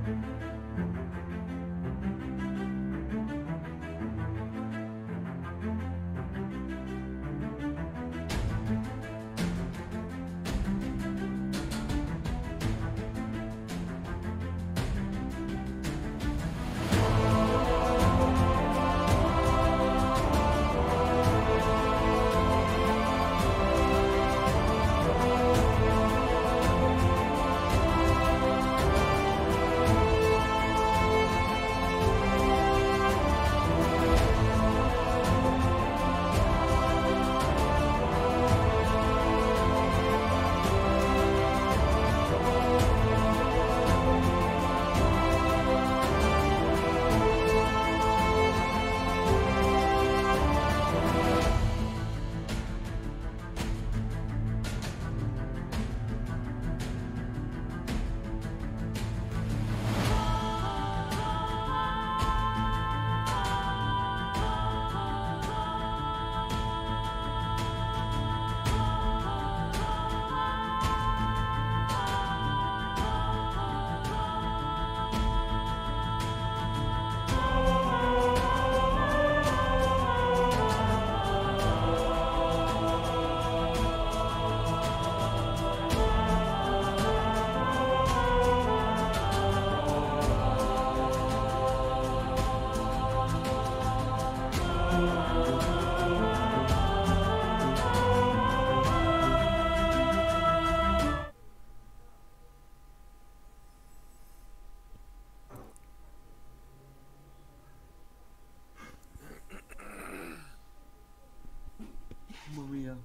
Mamma mia.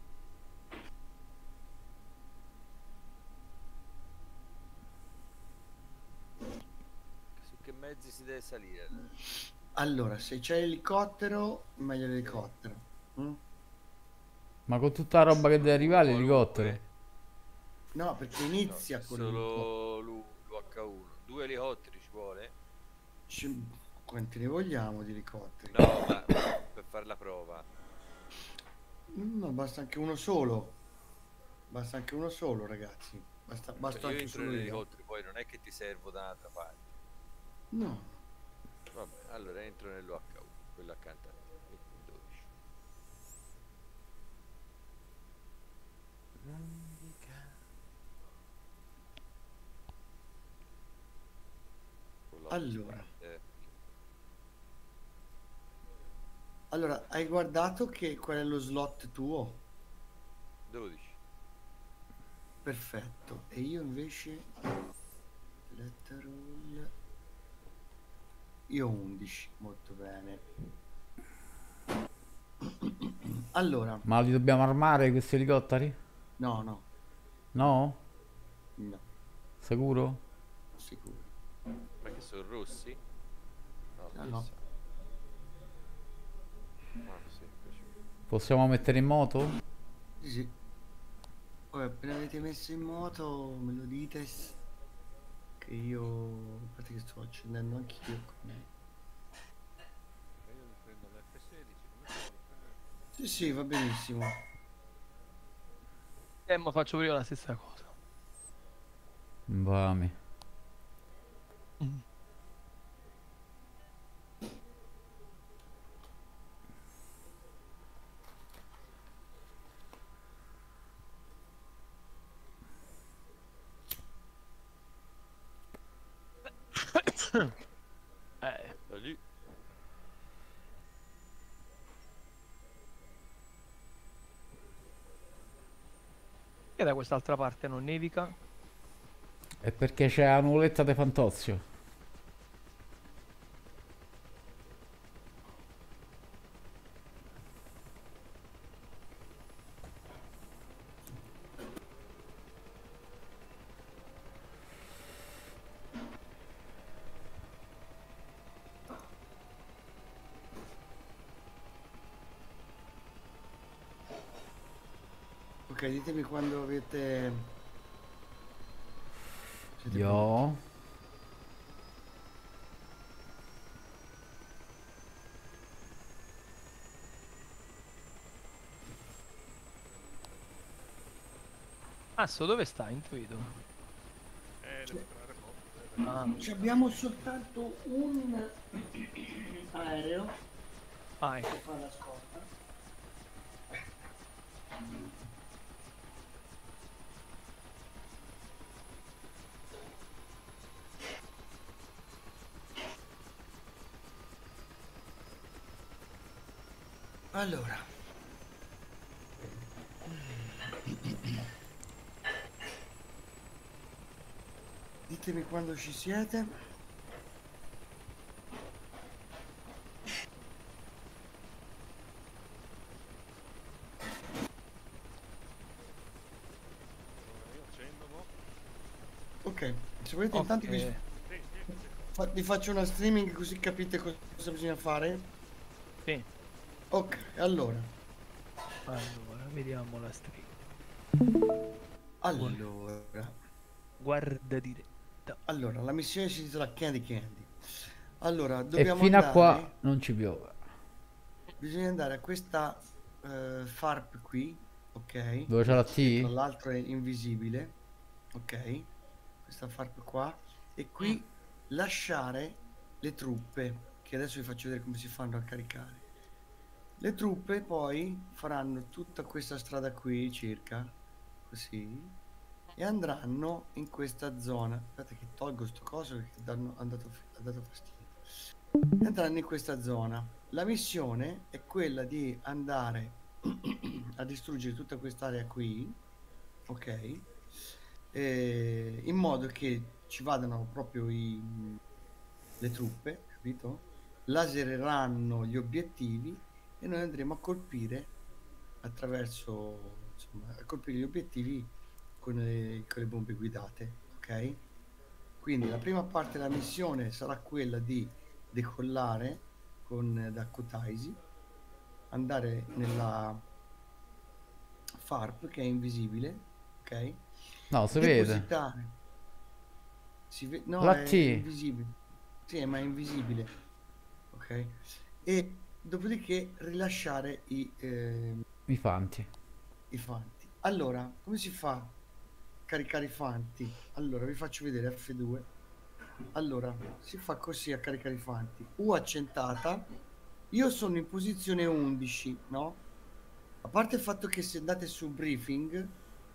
Su che mezzi si deve salire? Allora, se c'è l'elicottero, meglio l'elicottero. Mm? Ma con tutta la roba che deve arrivare l'elicottero. No, perché No, inizia c'è con l'elicottero. solo l'H1. 2 elicotteri ci vuole? Quanti ne vogliamo di elicotteri? No, ma per fare la prova. No, basta anche uno solo. Basta anche uno solo, ragazzi. Basta Io anche entro solo io. nell'elicottero, poi non è che ti servo da un'altra parte. No. Vabbè, allora entro nell'H1, quello accanto a te. 12. Allora. Allora, hai guardato che qual è lo slot tuo? 12. Perfetto. E io invece Letterall. Io 11, molto bene. Allora, Ma li dobbiamo armare questi elicotteri? no, no, No? no, Sicuro? sicuro. Ma che sono rossi? No, No, che no. sa. Ah, sì, piaciuto. Possiamo mettere in moto? Sì, sì. Poi appena avete messo in moto me lo dite che io, a parte che sto accendendo anch'io. Io mi prendo l'F16, come sono? Sì, sì, va benissimo. Ma faccio pure io la stessa cosa. Vami. Mm. Da lì. E da quest'altra parte non nevica? È perché c'è la nuvoletta di Fantozio. Ok, ditemi quando avete... Siete pronti? Io. Asso, dove sta? Intuito. Devo entrare mo'. Ah, Abbiamo soltanto un aereo ecco. che fa la scorta. Allora, ditemi quando ci siete. Io accendo, mo. Ok, se volete intanto Ok. vi faccio una streaming così capite cosa bisogna fare. Sì. Ok, allora. Allora, vediamo la stream. Allora, Guarda diretta. allora, la missione si intitola Candy Candy. Allora, E dobbiamo fino a qua andare, non ci piove. bisogna andare a questa farp qui, ok? Dove c'è la Che tra T? l'altro è invisibile, ok? Questa farp qua. E qui lasciare le truppe, che adesso vi faccio vedere come si fanno a caricare. Le truppe poi faranno tutta questa strada qui, circa, così, e andranno in questa zona. Aspetta che tolgo sto coso perché ha dato fastidio. Andranno in questa zona. La missione è quella di andare a distruggere tutta quest'area qui, ok? In modo che ci vadano proprio le truppe, capito? Lasereranno gli obiettivi e noi andremo a colpire attraverso, insomma, a colpire gli obiettivi con le bombe guidate, ok? Quindi la prima parte della missione sarà quella di decollare da Kutaisi, andare nella FARP che è invisibile, ok? No, si vede. Depositare. No, La è T. invisibile. Sì, ma è invisibile, ok? E dopodiché rilasciare I fanti. i fanti. Allora, come si fa a caricare i fanti? Allora, vi faccio vedere F2. Allora, si fa così a caricare i fanti. U accentata. Io sono in posizione 11, no? A parte il fatto che se andate su briefing,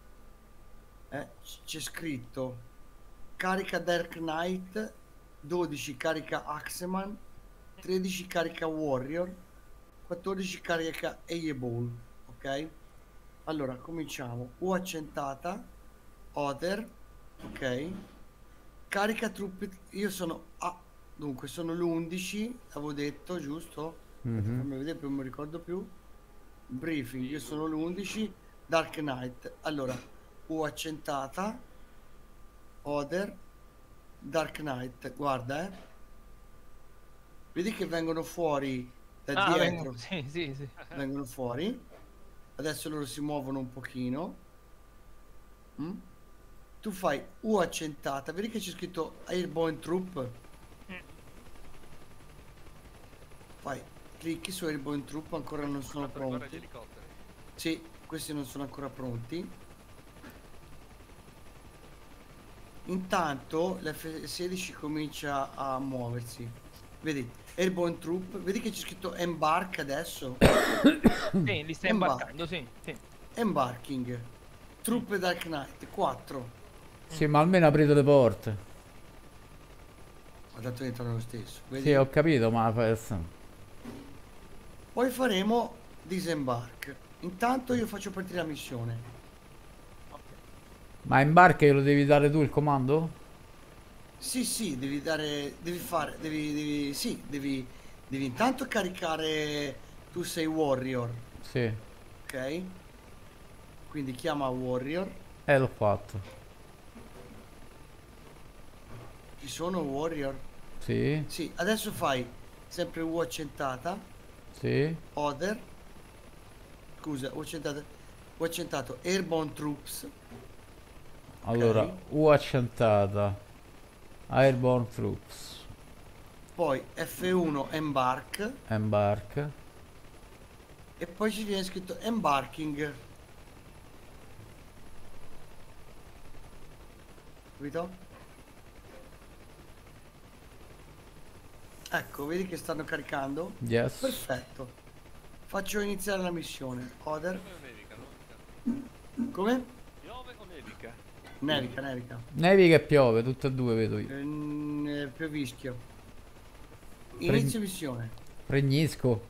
c'è scritto carica Dark Knight, 12 carica Axeman, 13 carica Warrior, 14 carica Eyeball, ok? Allora, cominciamo. U accentata, Other, ok? Carica truppe, io sono dunque sono l'11, avevo detto, giusto? Aspetta, Mhm. fammi vedere, non mi ricordo più. Briefing, io sono l'11, Dark Knight. Allora, U accentata, Other, Dark Knight, guarda, vedi che vengono fuori da Vengo. dietro, Sì, sì, sì. vengono fuori. Adesso loro si muovono un pochino. Mm? Tu fai U accentata, vedi che c'è scritto Airborne Troop? Fai, clicchi su Airborne Troop, ancora non sono Per guarda gli pronti. elicotteri. Sì, questi non sono ancora pronti. Intanto l'F16 comincia a muoversi. Vedi, Airborne Troop, vedi che c'è scritto Embark adesso? Sì, li stai Embark. imbarcando, sì, sì. Embarking. Truppe Dark Knight 4. Sì, ma almeno aprite le porte. Ma tanto entrano lo stesso. Vedi? Sì, ho capito, ma... Poi faremo disembark. Intanto io faccio partire la missione. Ma in barca glielo devi dare tu il comando? Sì, sì, devi dare, devi fare, sì, devi intanto caricare, tu sei warrior, Sì. ok? Quindi chiama warrior, L'ho fatto. ci sono warrior? Sì, Sì, adesso fai sempre U accentata, sì. other, scusa, U accentato, airborne troops, Allora, ok? U accentata. Airborne Troops. Poi F1 embark Embark. e poi ci viene scritto embarking, capito? Ecco, vedi che stanno caricando? Yes. Perfetto. Faccio iniziare la missione. Oder. Piove o nevica, no? Come? Piove o nevica? Nevica, nevica. Nevica e piove, tutte e due vedo io. Piovischio. Inizio missione. Pregnisco.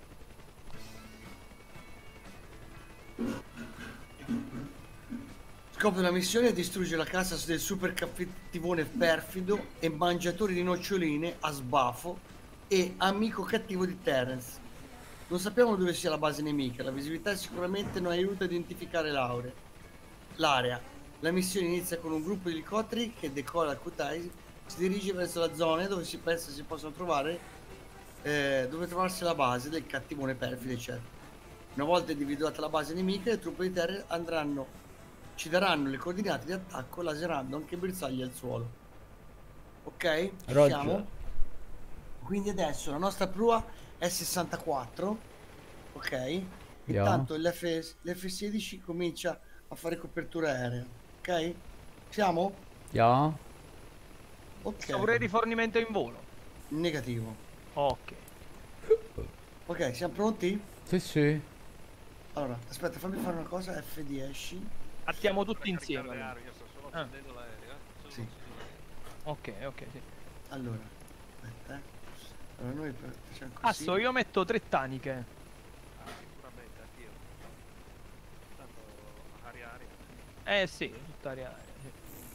Scopo della missione è distruggere la casa del super cattivone perfido e mangiatore di noccioline a sbafo e amico cattivo di Terence. Non sappiamo dove sia la base nemica, la visibilità sicuramente non aiuta a identificare l'area. La missione inizia con un gruppo di elicotteri che decolla al Kutaisi, si dirige verso la zona dove si pensa si possano trovare, dove trovarsi la base del cattivone perfido, eccetera. Una volta individuata la base nemica, le truppe di terra ci daranno le coordinate di attacco laserando anche bersagli al suolo. Ok? Ci Roger. siamo? Quindi adesso la nostra prua è 64. Ok? Intanto l'F16 comincia a fare copertura aerea. Ok? Siamo? Ja. Ok. Pure rifornimento in volo. Negativo. Ok. Ok, siamo pronti? Sì, sì. Allora, aspetta, fammi fare una cosa. F10. Attiamo tutti insieme. Io sto solo Ah. accendendo l'aereo, Solo Sì. accendendo l'aereo. Ok, sì. Allora, aspetta. Allora, noi facciamo così. Asso, io metto 3 taniche. Ah, sicuramente, anch'io. Tanto aria. Sì, tutta aria. Sì.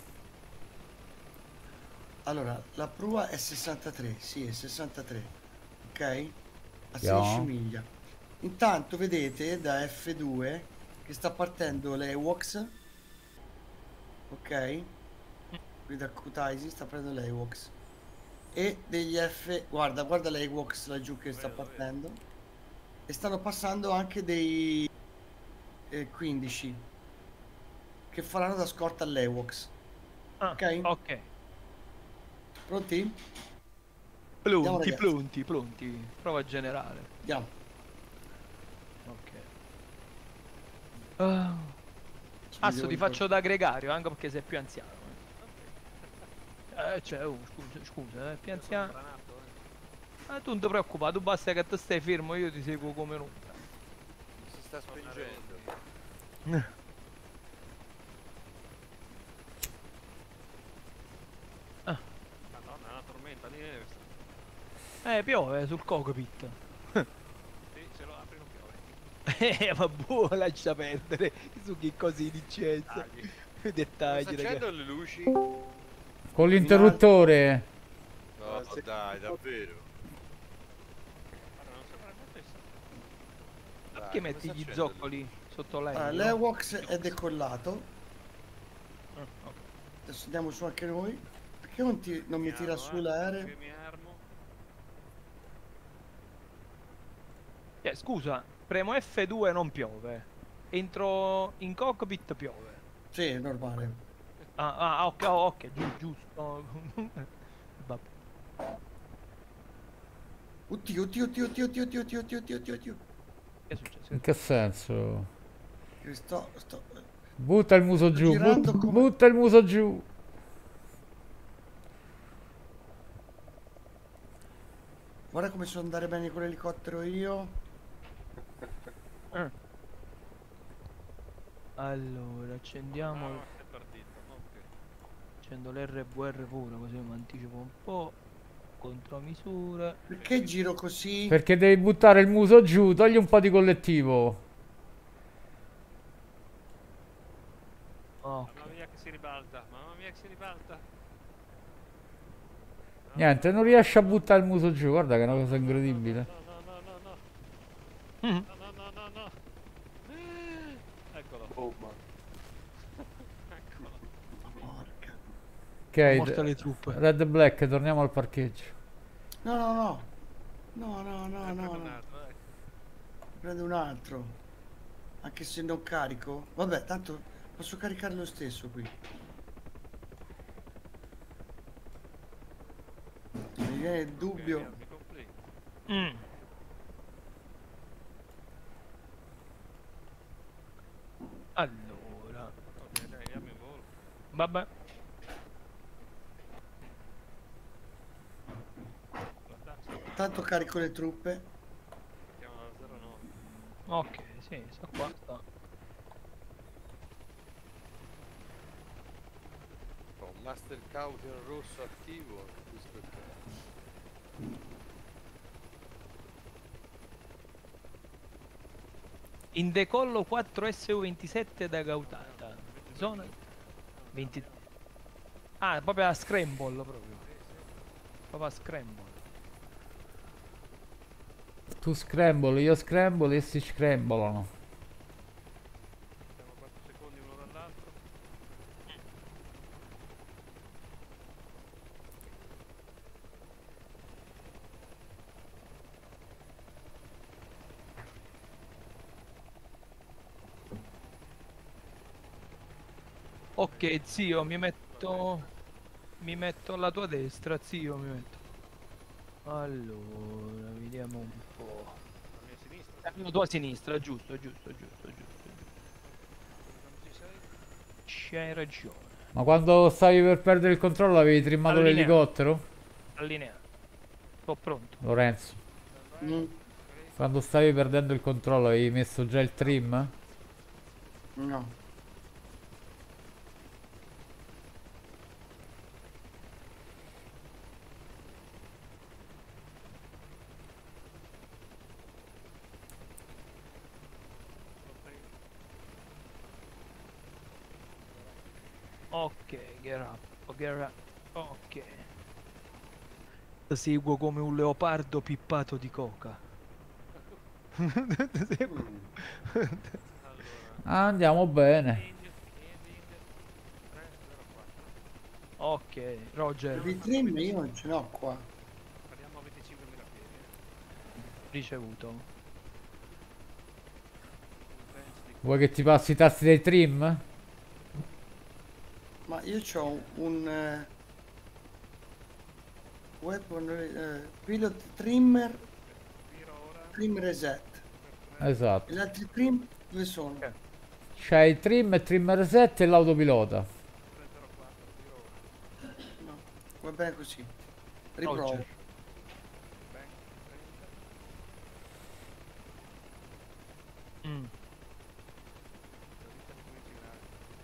Allora, la prua è 63, sì, è 63, ok? A 16 Yeah. miglia. Intanto vedete da F2 che sta partendo l'Ewoks, ok? Qui da Kutaisi sta prendendo l'Ewoks. E degli guarda l'Ewoks laggiù che sta partendo. E stanno passando anche dei 15 che faranno da scorta all'Ewoks. Ah, Ok? ok. Pronti? Andiamo, Pronti, ragazzi. pronti, pronti. Prova generale. Andiamo. Ok. Asso, ti faccio da gregario, anche perché sei più anziano. Scusa, più anziano. Granato, Tu non ti preoccupare, tu basta che te stai fermo, io ti seguo come un'ombra. Si sta spingendo. Madonna, è una tormenta di neve. Piove sul cockpit. Sì, se lo apri non piove. Vabbè, lascia perdere. Su che cose di licenza. Tagli. Dettagli, Sta ragazzi. accendo le luci? Con l'interruttore. No, ma dai, davvero. Guarda, non sembra questo. Perché metti gli zoccoli sotto l'aereo? L'Ewoks è decollato. Ok. Adesso andiamo su anche noi. Perché non mi tira su l'aereo? Che mi armo. Scusa, premo F2 non piove. Entro in cockpit piove. Sì, è normale. Ok, giusto. Vabbè. Oddio. Che è successo? In che senso? Che sto Butta il muso giù. girando come- Butta il muso giù. Guarda come so andare bene con l'elicottero io. Allora, accendiamo. È partito. Ok. Accendo l'RVR pure, così mi anticipo un po'. Contromisure. Perché giro così? Perché devi buttare il muso giù. Togli un po' di collettivo. Ok. Mamma mia che si ribalta. Mamma mia che si ribalta. Niente, non riesci a buttare il muso giù. Guarda che è una cosa incredibile. No. Mhm. No. Eccolo. Eccolo. Porca. Morte Ok, le truppe. Red e Black, torniamo al parcheggio. No. Prendo un altro, ecco. Prendo un altro. Anche se non carico. Vabbè, tanto posso caricare lo stesso qui. Mi viene il dubbio. Mi completi. Mm. Allora, Ok, dai, andiamo in volo. vabbè. Guarda, Tanto carico le truppe. Siamo alla 09. Ok, sì, sta qua, sta. Ho un Master Caution rosso attivo. Capisco perché. In decollo 4SU27 da Gautata. Zona 20. Ah, proprio a scramble proprio. Proprio a scramble. Tu scramble, io scramble e si scrambolano. Siamo a 4 secondi uno dall'altro. Ok, zio, mi metto. Mi metto alla tua destra, zio, mi metto. Allora, vediamo un po'. La mia sinistra. La tua sinistra, giusto, giusto, giusto, giusto, giusto. Quando ci sei? C'hai ragione. Ma quando stavi per perdere il controllo avevi trimmato Allineato. l'elicottero? Allineato. Sto pronto. Lorenzo, Stand by. Mm, Ok. quando stavi perdendo il controllo avevi messo già il trim? no. Ok, get up, get up. Ok. Seguo come un leopardo pippato di coca. Seguo. Allora. Andiamo bene. Ending. 304. Ok, Roger, Il trim io non ce l'ho qua. Parliamo a 25.000 piedi. ricevuto. Un bench di Vuoi che ti passi i tasti dei trim? Ma io ho un weapon pilot trimmer, tiro ora. trim reset. Per Esatto. E gli altri trim dove sono? Ok. C'hai il trim, il trim reset e l'autopilota. 304, tiro ora. No, va bene così. Riprovo. Roger. Bank 30. Mm. Salita semifinale.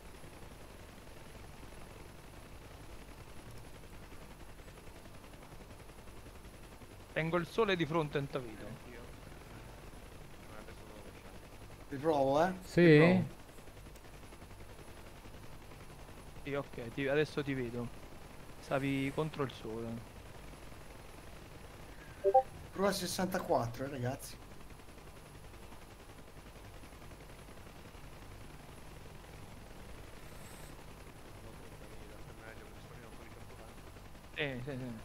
Tengo il sole di fronte in tavito. Anch'io. Adesso lo lasciamo. Riprovo, Sì? Riprovo. Sì, ok, adesso ti vedo. Stavi contro il sole. Prova 64, ragazzi. Sono 30.000, è meglio perché sto arrivando un po' di carburante. Sì, sì, sì.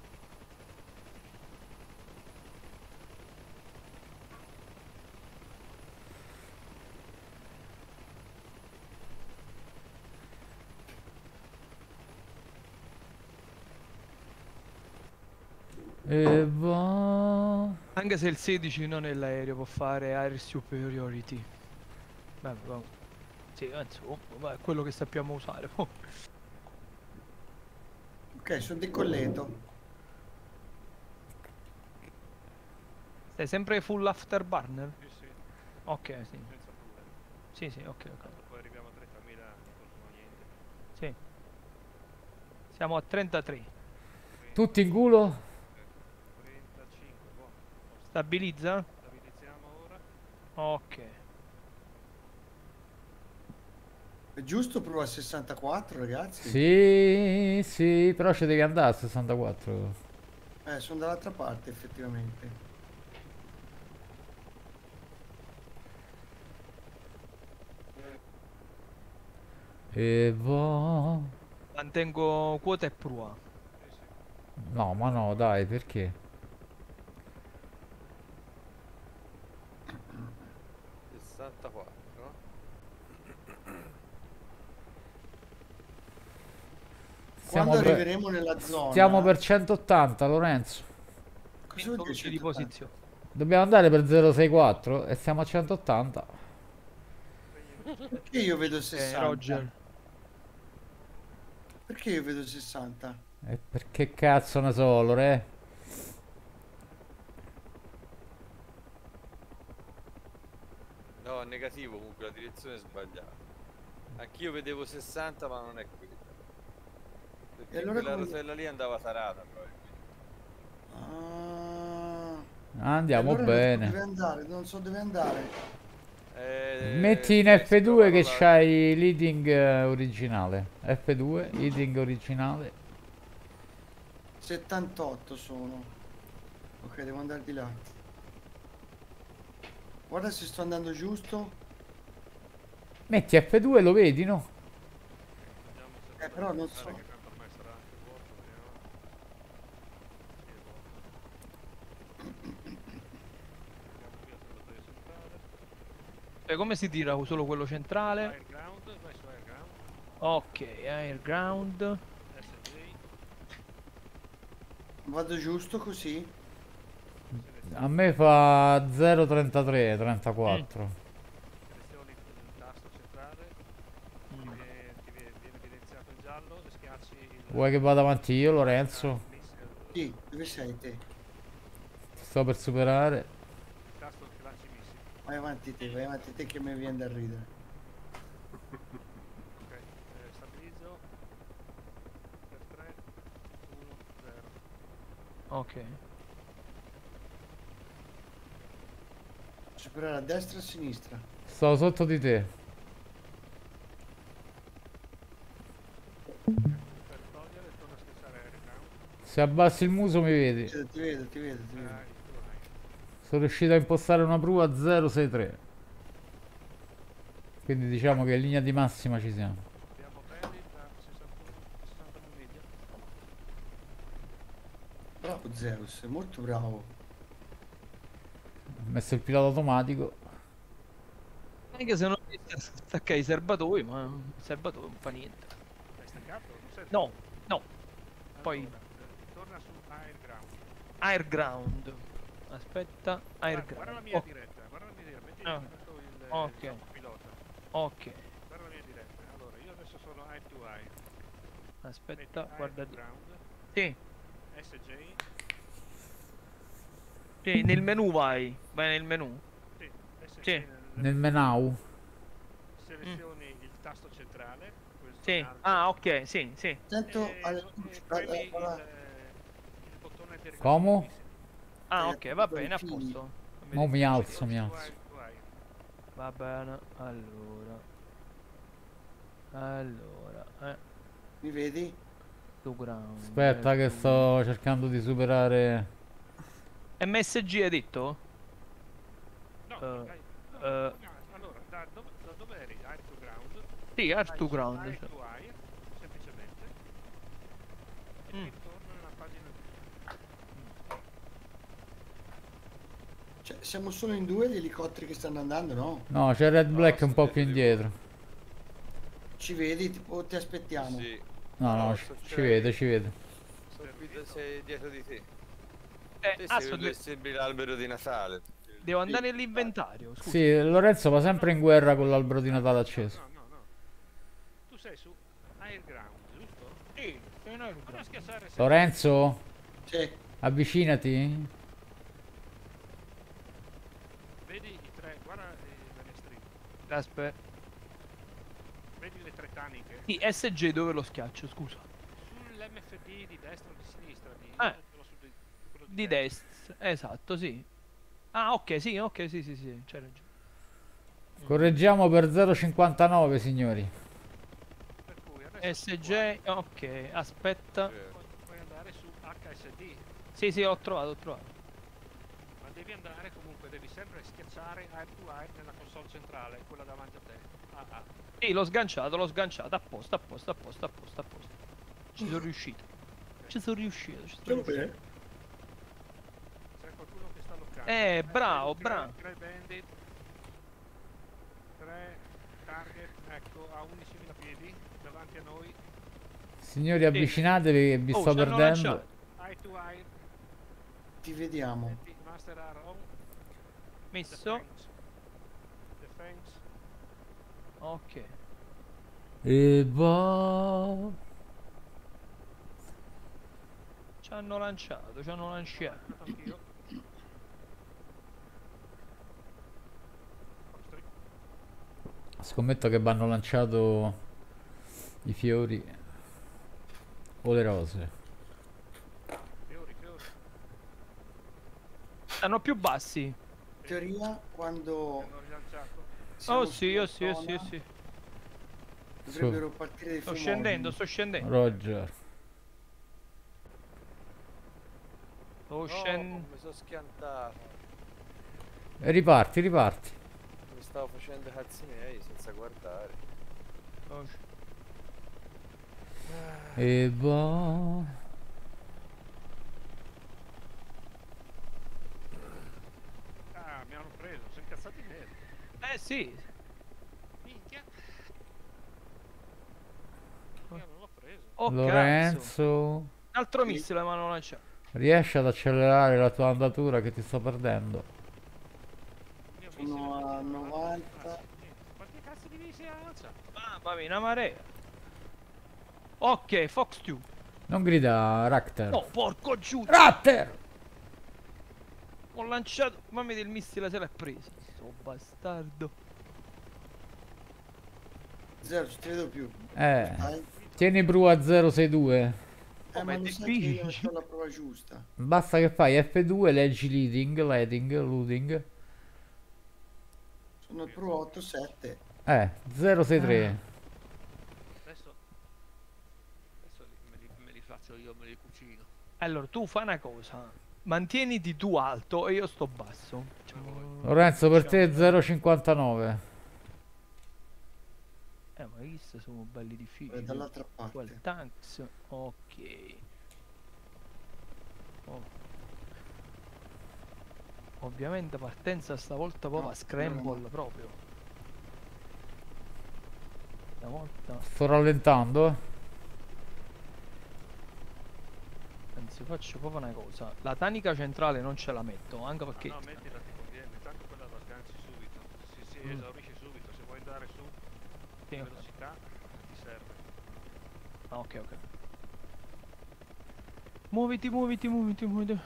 E va... Anche se il 16 non è l'aereo, può fare air superiority. Vabbè, vabbè. Sì, insomma, ma è quello che sappiamo usare. Ok, sono decolleto. Sei sempre full afterburner? Sì, sì, Ok, sì. senza problemi. Sì, sì, ok, ok. Tanto poi arriviamo a 30.000, non consuma niente. Sì. Siamo a 33. Tutti in culo? 35, buono. Stabilizza? Stabilizziamo ora. Ok. È giusto prova 64, ragazzi? Sì, sì, però ci devi andare a 64. Sono dall'altra parte, effettivamente. E va... Mantengo quota e prua. Sì, sì. No, ma no, dai, perché? 64. Stiamo Quando per, arriveremo nella zona... stiamo per 180, Lorenzo. Cosa vuol 100 dire minuti di 180? posizione. Dobbiamo andare per 064 e siamo a 180. Perché io vedo 60? Roger. Perché io vedo 60? E perché cazzo ne so, Lore? negativo, comunque la direzione è sbagliata. Anch'io vedevo 60, ma non è quella. Perché E allora quella come- rotella lì andava tarata probabilmente. Andiamo allora bene. non so dove andare. Metti in si trova F2 che la- c'hai leading originale. F2, leading originale. 78 sono. Ok, devo andare di là. Guarda se sto andando giusto. Metti F2 lo vedi, no? Vediamo se Però non guardare so. che tanto ormai sarà anche vuoto, vediamo. Sì, è vuoto. Andiamo via sulla taglio centrale. E come si tira solo quello centrale? Air ground, vai su air ground. Ok, air ground. SJ, Vado giusto così. A me fa 0,33, 34. selezioni il tasto centrale, Mm. viene evidenziato in giallo e schiacci il Vuoi che vada avanti io, Lorenzo? missile, Sì, dove sei te? Ti sto per superare. il tasto che lanci i missili. Vai avanti te che mi viene da ridere. Ok, stabilizzo per 3, 1, 0. Ok. Superare a destra e a sinistra. Sto sotto di te. Per togliere torna a schiacciare air ground. Se abbassi il muso mi vedi. Ti vedo. Tu hai. Sono riuscito a impostare una prua a 063. Quindi diciamo che in linea di massima ci siamo. Abbiamo belli da 60 miglia. Bravo Zeus, sei molto bravo. Ho messo il pilota automatico. Anche se non staccai i serbatoi, ma il serbatoio non fa niente. Hai staccato? Non sei No, no. Poi Allora, torna su air ground. air ground. Aspetta, air Guarda la ground. mia diretta, guarda la mia diretta, metti Ah. intanto il Ok. campo pilota. Ok. Guarda la mia diretta. Allora, io adesso sono eye to eye. Metti Aspetta, air guarda di. ground, Sì, SJ, sì, nel menu vai. Vai nel menu. sì, SJ Sì. Nel menù. selezioni il tasto centrale, questo Sì. in alto, Ah, ok, sì, sì. Sento e, alle e premi il alla- bottone di Come? missili. Ah, ok, va quei bene, a fili. posto. Mo mi alzo, Su mi alzo. eye to eye. Va bene, allora. Allora, Mi vedi? to ground. Aspetta che sto cercando di superare. MSG hai detto? No, Eh, no, eh. allora, da dove eri? Air to ground? Sì, air Vai to su ground. Air Cioè. to air, semplicemente. E Mm. ti ritorno nella pagina Cioè, siamo solo in due gli elicotteri che stanno andando, no? No, c'è Red No, Black un sto po' più dietro di indietro. Ci vedi? Tipo, ti aspettiamo. Sì. No, no, ci vede, ci vede. Sono qui sei dietro di te. Te Ah, sei dove sembri l'albero di Natale. devo andare nell'inventario. Scusa. Sì, Lorenzo va sempre in guerra con l'albero di Natale acceso. No. Tu sei su Air ground, giusto? Sì, sì, no, Prova a schiacciare sempre. Lorenzo, Sì. avvicinati. Vedi i tre, guarda le stringhe. Aspetta. Vedi le tre taniche? Sì, SG dove lo schiaccio, scusa. Sull'MFD di destra o di sinistra? Quello quello Di destra, esatto, sì. Ah, ok, sì, sì, c'hai ragione. Correggiamo per 0,59 signori. Per cui adesso SG, ok, aspetta. puoi andare su HSD, Sì, ho trovato. ma devi andare comunque, devi sempre schiacciare air to air nella console centrale, quella davanti a te. Ah. Sì, l'ho sganciato, apposta. Ci sono riuscito. Ci sono riuscito. Dove? C'è qualcuno che sta bloccando. Bravo. Tre bandit, tre target, ecco, a 11.000 piedi, davanti a noi, Signori, avvicinatevi che vi sto ci hanno perdendo. lanciato. eye to eye, Ti vediamo. metti master arrow, Messo. defense, Ok. E va. Ci hanno lanciato. anch'io. Ostri. Scommetto che vanno lanciato i fiori o le rose. Fiori, fiori. Stanno più bassi. In teoria, quando Hanno rilanciato. siamo Oh sì, oh sulla sì, oh sì, oh zona, sì. dovrebbero partire dei Sto fumogeni. scendendo, sto scendendo. Roger. Sto No, scendendo. mi sono schiantato. E riparti, riparti. Mi stavo facendo i cazzi miei senza guardare. E va. Ah, mi hanno preso, sono incazzati bene. Eh sì. Minchia. Io non l'ho preso. Oh cazzo. Lorenzo, Un altro missile mi hanno lanciato. riesci ad accelerare la tua andatura che ti sto perdendo? Il mio Sono missile a continua 90. Quanti cazzo di missili ha lanciato? Mamma mia, una marea. Ok, Fox 2. Non grida Rakter. No, porco giù. Rakter! Ho lanciato. Mamma del missile se l'ha preso. Sto bastardo. Zero, ci ti vedo più. Eh, tieni Bru a 062. Oh, ma Ma è lo sai che io non difficile. ho la prova giusta. Basta che fai F2, leggi leading, loading. Sono il Pro 87. 063. Adesso me li faccio io, me li cucino. Allora, tu fai una cosa. Mantieniti tu alto e io sto basso. Lorenzo, per te è 059. Ma questi sono belli difficili. Dall'altra Quel parte. tanks. Ok. Oh. Ovviamente partenza stavolta proprio No, a scramble no. proprio. Stavolta. Sto rallentando. Anzi faccio proprio una cosa. La tanica centrale non ce la metto. Anche perché. No, mettila ti conviene, tanto quella la sganci subito. Si esaurisce subito, se vuoi andare su Sì, ok. velocità ti serve. Ah, ok, ok. Muoviti, muoviti, muoviti, muoviti.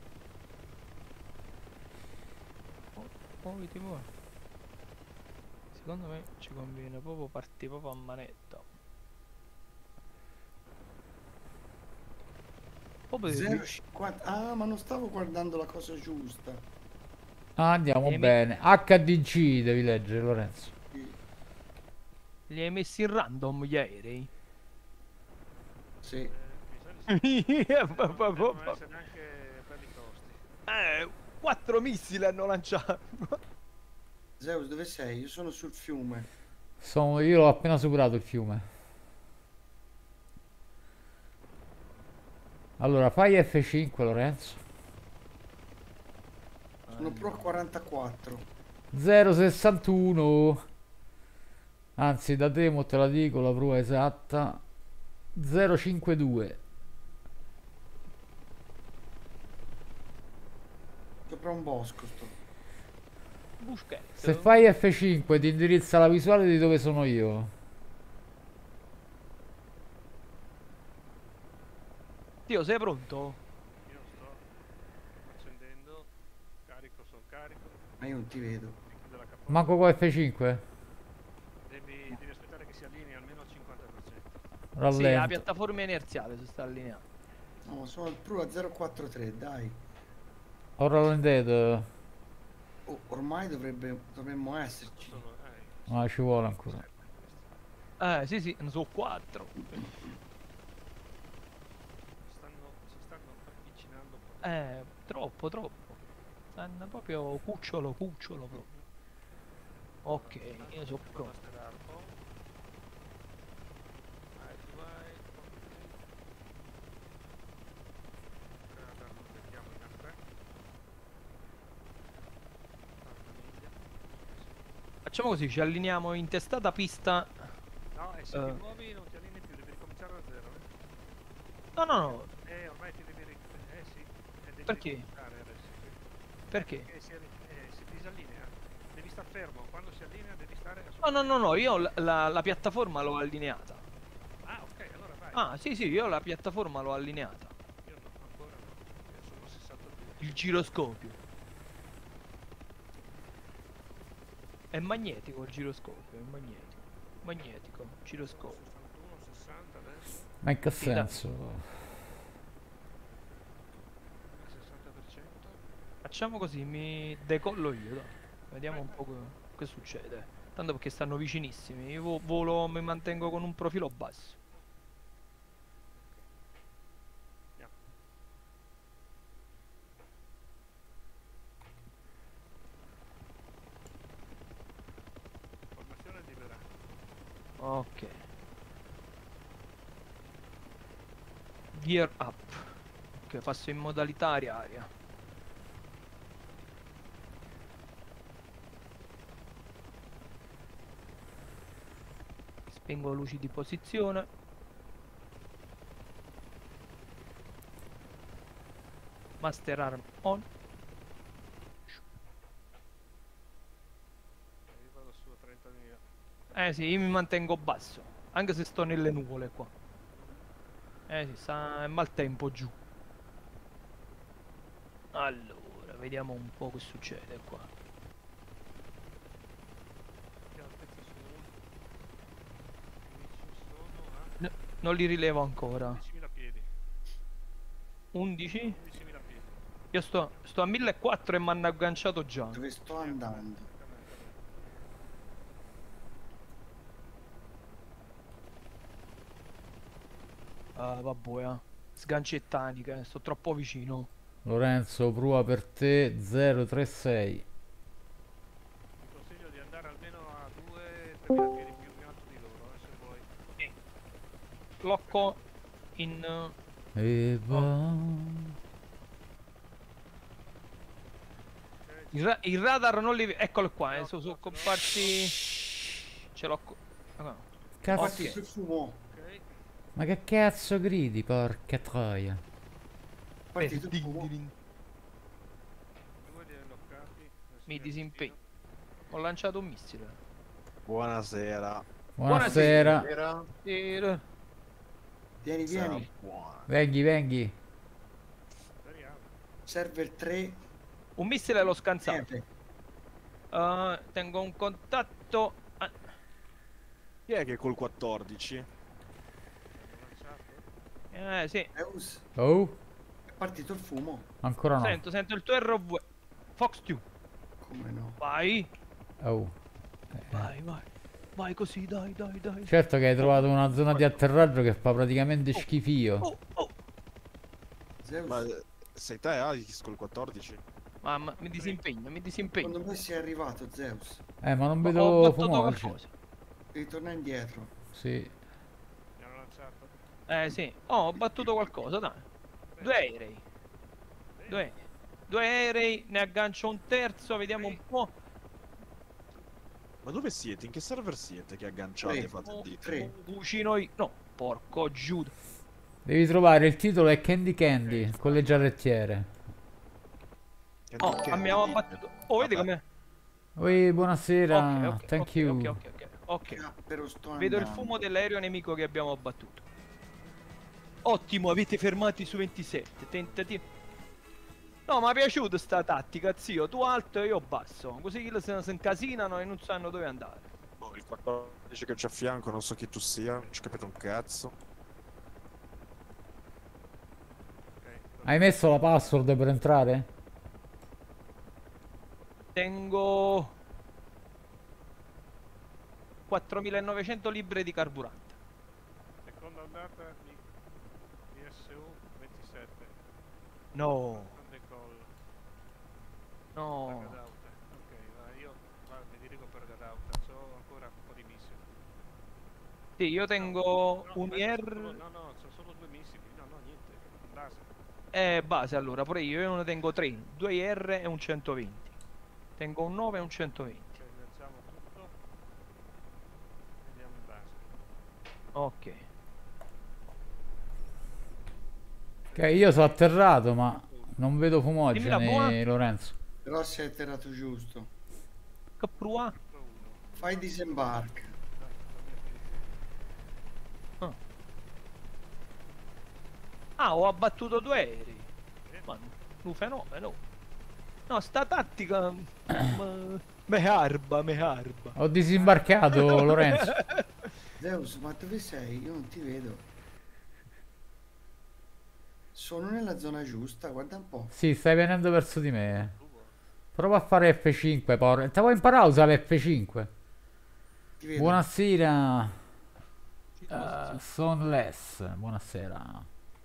Muoviti, muoviti. Secondo me ci conviene proprio partire proprio a manetta. Proprio 0,50. Ah, ma non stavo guardando la cosa giusta. Andiamo mi- bene. HDG devi leggere, Lorenzo. Sì. li hai messi in random gli aerei? Sì. Mi sa di sì. Devono Devono essere anche belli tosti. 4 missili hanno lanciato. Zeus, dove sei? Io sono sul fiume. Io l'ho appena superato il fiume. Allora, fai F5, Lorenzo. Sono Pro 44. 061. Anzi, da demo te la dico la prova esatta. 052. Sopra un bosco sto. Buschetto. Se fai F5 ti indirizza la visuale di dove sono io. Tio, sei pronto? Io sto accendendo, carico, sono carico, Ma io non ti vedo. chiudo la cappella. Manco con F5. Devi aspettare che si allinei almeno al 50%. Sì, la Rallento. piattaforma inerziale si sta allineando. No, sono il Pro a 043, dai. Ho rallentato. Oh, ormai dovremmo esserci. Sono, Ma ci vuole ancora. Sì, sì, ne sono 4. si stanno avvicinando. Troppo, troppo. Stanno proprio cucciolo, cucciolo proprio. Ok, io sono pronto. Basterà un po'. Vai. Lo mettiamo in A3. 80 miglia. Facciamo così, ci allineiamo in testata pista. No, e se ti muovi non ti allinei più, devi ricominciare da zero. No, no, no. Ormai ti devi sì, e devi Perché? ricominciare adesso. Sì. Perché? Perché si disallinea. Devi star fermo, quando si allinea devi stare No, io la piattaforma l'ho allineata. Ah, ok, allora vai. Ah, sì, io la piattaforma l'ho allineata. Io no, ancora no. Io sono 62. Il giroscopio. È magnetico il giroscopio, è magnetico. Magnetico, giroscopio. 61, 60 adesso. Ma in che Sì, dai. senso? Il 60%. Facciamo così, mi decollo io, dai. Vediamo un po' che succede. Tanto perché stanno vicinissimi. Io volo, mi mantengo con un profilo basso. Andiamo. Formazione libera. Ok. Gear up. Ok, passo in modalità aria. Spengo luci di posizione. Master arm on. Io vado su a 30.000. Eh sì, io mi mantengo basso. Anche se sto nelle nuvole qua. Sì, è maltempo giù. Allora, vediamo un po' che succede qua. Che altezza sono? 15 sono a Non li rilevo ancora. 11.000 piedi. 11? 11.000 piedi. Io sto a 1.400 e mi hanno agganciato già. Dove sto andando? Ah, vabbè, sgancettanica, sto troppo vicino. Lorenzo, prova per te 036. Ti consiglio di andare almeno a 2-3.000 piedi più in alto di loro, se vuoi. Blocco in... E va. Il radar non li... Eccolo qua, sono comparsi... Ce l'ho... Ah, Cazzo. Parti Ok. sul fumo. Ok. Ma che cazzo gridi, porca troia? Parti sul ding, fumo. ding. Due li hai bloccati. Adesso Mi mi disimpegno. avvicino. Ho lanciato un missile. Buonasera. Buonasera. Buonasera. Vieni, vieni. Buona. Venghi. Speriamo. Server 3. Un missile l'ho scansato. Niente. Tengo un contatto... Chi è che col 14? L'ho lanciato. sì. Zeus. Oh, È partito il fumo. ancora no. Sento il tuo RV. Fox 2. Come no? Vai. Oh. Vai. Vai così, dai. Certo che hai trovato una zona di atterraggio che fa praticamente schifio. Oh. Zeus. Ma sei te Alex col 14? Mamma, mi disimpegno. Secondo me sei arrivato, Zeus. Ma non Ho vedo battuto fumoggi. qualcosa. Devi tornare indietro. Sì. Mi hanno lanciato. Sì. Ho battuto qualcosa, dai. Due aerei. Due aerei, ne aggancio un terzo, vediamo un po'. Ma dove siete? In che server siete che agganciate e fate Oh, dite? tre. Vicino io. No, porco Giuda. Devi trovare il titolo è Candy con le giarrettiere. Oh, abbiamo battuto. Oh, vedi com'è? Oi, buonasera. Ok, Thank you. ok. Cappero, sto Vedo il andando. fumo dell'aereo nemico che abbiamo abbattuto. Ottimo, avete fermati su 27. Tentativo. No, mi è piaciuta sta tattica, zio. Tu alto e io basso. Così che si incasinano e non sanno dove andare. Oh, il 14 che c'è a fianco, non so chi tu sia, non ci capito un cazzo. Ok. Hai messo la password per entrare? Tengo 4.900 libbre di carburante. Seconda andata di PSU 27. No, Non decollo. no. Gadauta. Ok, io mi dirigo per Gadauta. C'ho ancora un po' di missili. Sì, io tengo No, un aspetta, IR. no, c'ho solo due missili. No, niente. Base. Base allora, pure io ne tengo 3. 2 IR e un 120. Tengo un 9 e un 120. Ok, lanciamo tutto. Andiamo in base. Ok. Ok, io sono atterrato, ma non vedo Dimmi la fumogeni, buona. Lorenzo. Però sei atterrato giusto. Che prua? Tutto uno. Fai disembark. Dai, fammi aprire. Ho abbattuto 2 aerei. Ma un fenomeno. No, sta tattica. Meharba, meharba. Ho disimbarcato, Lorenzo. Zeus, ma dove sei? Io non ti vedo. Sono nella zona giusta, guarda un po'. Sì, stai venendo verso di me. Prova a fare F5, porra. Ti vuoi imparare a usare F5? Ti vedo. Buonasera. Sonless. Buonasera.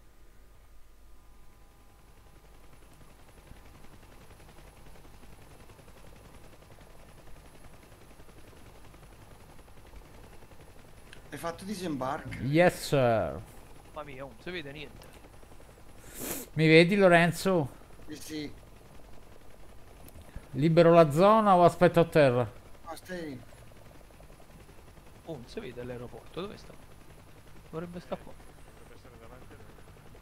Hai fatto disembark? Yes, sir. Mamma mia, non si vede niente. Mi vedi, Lorenzo? Sì, sì. Libero la zona o aspetto a terra? No, stai... Oh, non si vede l'aeroporto, dove sta? Dovrebbe sta qua. Dovrebbe essere davanti a noi.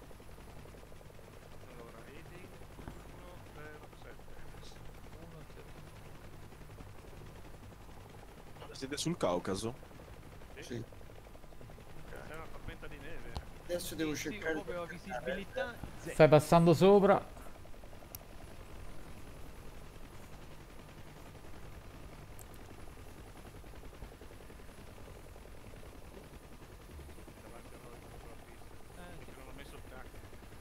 Allora, heading 107. Siete sul Caucaso? Sì. C'è una tormenta di neve. Adesso devo Sì, cercare... proprio visibilità zero. Stai passando sopra? Davanti a noi sulla pista. Ci hanno messo il cacchio.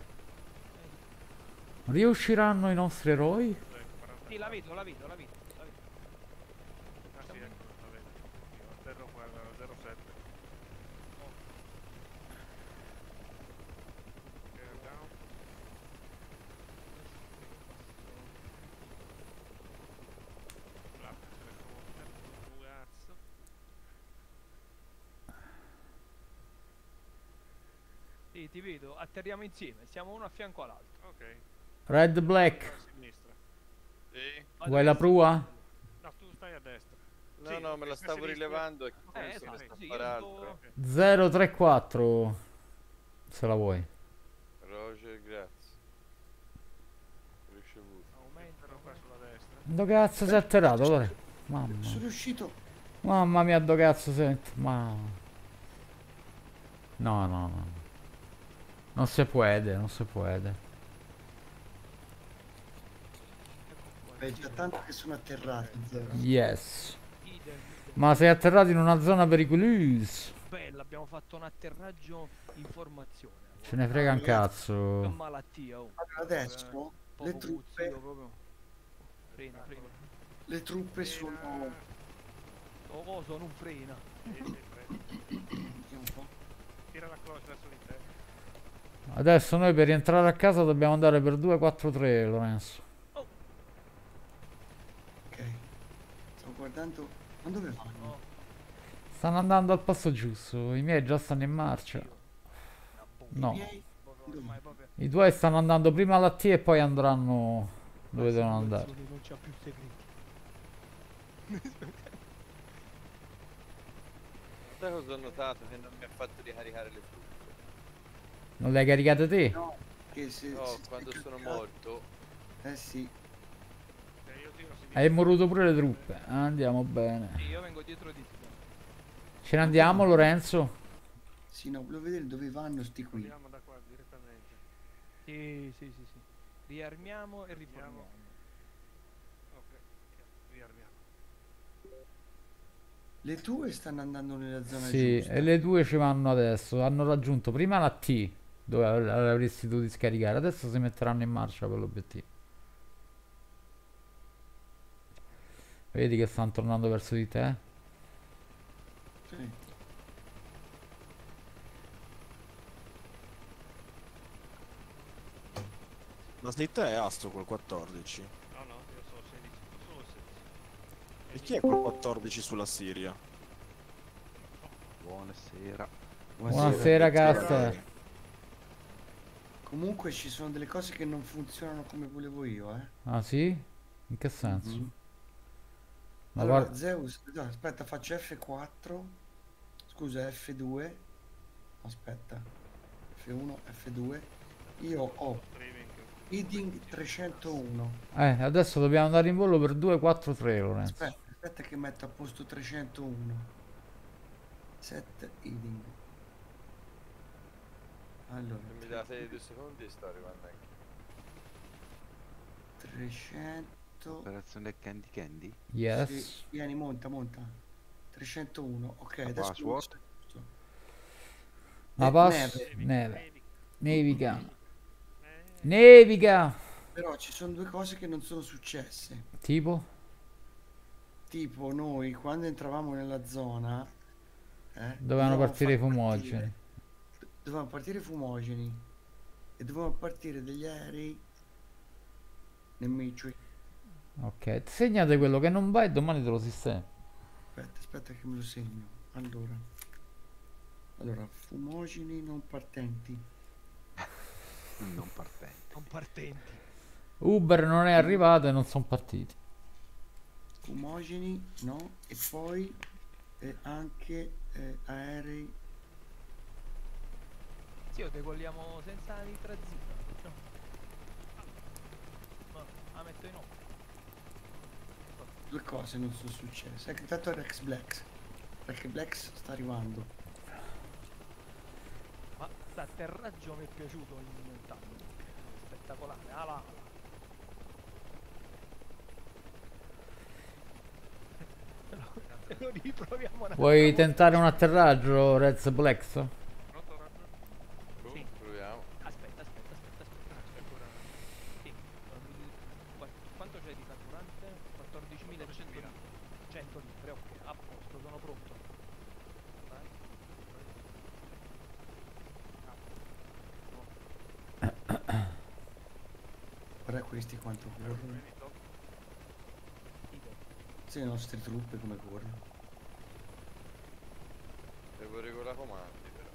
Riusciranno i nostri eroi? Ecco, 40. Sì, la vedo, la vedo, la vedo. La vedo. Ah sì, ecco, la vedo. Io atterro qua al 07. Air down. Flap, telefonte. Cazzo. Sì, ti vedo, atterriamo insieme, siamo uno a fianco all'altro. Ok. Red Black. A sinistra. Sì? Vuoi la prua? No, tu stai a destra. No, Sì, no, me la a stavo sinistra. rilevando e Ok, penso esatto, che sta a sì, fare io altro. 034. Se la vuoi. Roger, grazie. Ricevuto. Aumenta Qua sulla destra. Dove cazzo sei atterrato? Allora? Mamma. Sono riuscito... Mamma mia, dove cazzo senti? Ma... No, no, no. Non si può, non si può. Beh, già tanto che sono atterrato, Zeus. Yes. idem. Ma sei atterrato in una zona pericolosa. Bella, abbiamo fatto un atterraggio in formazione. Ce ne frega un Che cazzo. malattia, oh. Allora, adesso le Proprio truppe, puzzio, proprio. Frena, frena. le truppe sono... Oh, coso, non frena. Vediamo un po'. Tira la cloche verso l'interno. Adesso noi per rientrare a casa dobbiamo andare per 243, Lorenzo. Ok. Sto guardando... Ma dove vanno? Oh, Stanno andando al passo giusto. I miei già stanno in marcia. una bomba. No. I miei... Proprio, ormai proprio. I tuoi stanno andando prima alla T e poi andranno dove devono andare. Non c'ha più segreti. Sai cosa ho notato? Che non mi ha fatto ricaricare le truppe. Non le hai caricate te? No, che se... No, se quando stai sono caricato- morto. Eh sì. Io tiro a sinistra. Hai moruto pure le truppe. Andiamo bene. Sì, io vengo dietro di te. Ce ne andiamo, Lorenzo? Sì, no, volevo vedere dove vanno sti qui. Andiamo da qua direttamente. Sì, sì, sì, sì. Riarmiamo e riformiamo. Ok, riarmiamo. Le tue stanno andando nella zona Sì, giusta. e le due ci vanno adesso. Hanno raggiunto prima la T, dove avresti dovuto scaricare. Adesso si metteranno in marcia per l'obiettivo. Vedi che stanno tornando verso di te? Sì. Ma di te è Astro quel 14. No, no, io sono 16. Solo 16. E chi è quel 14 sulla Siria? Buonasera. Buonasera, Caster. Comunque ci sono delle cose che non funzionano come volevo io, eh. Ah sì? In che senso? Mhm. Ma Allora, guarda- Zeus, no, aspetta, faccio F4. Scusa, F2. Aspetta. F1, F2. Io ho Streaming. Heading 301. Adesso dobbiamo andare in volo per 243, Lorenzo. Aspetta che metto a posto 301. Set Heading. Allora, Se mi date 2 secondi sto arrivando anche. 300. questo. Operazione Candy Candy. Yes. Sì, vieni, monta. 301. Ok, adesso password. Ma neve. neve. Nevica. Eh, Nevica. Però ci sono due cose che non sono successe. Tipo? Tipo noi quando entravamo nella zona Dovevano partire i far fumogeni. dovevano partire i fumogeni e dovevano partire degli aerei nemici. Ok, segnate quello che non va e domani te lo sistemi. Aspetta che me lo segno. Allora, fumogeni non partenti. Non partente. Non partenti. Uber non è arrivato e non sono partiti. Fumogeni no, e poi anche aerei. Sì, o decolliamo senza nitrazina. No. No, la metto in opera. Due cose non sono successe. Ecco, intanto Rex Black. Perché Black sta arrivando. Ma l'atterraggio mi è piaciuto in montagna. Spettacolare. Ala. Lo riproviamo una Vuoi tentare un atterraggio, Reds Blacks? pronto, Roger? Sì. Proviamo. Aspetta. Sì. Quanto c'è di carburante? 14.100 litri, ok, a posto, sono pronto. Vai. Guarda questi quanto corrono. Benito. Tipo, Se le nostre truppe come corrono. Devo regolare comandi però.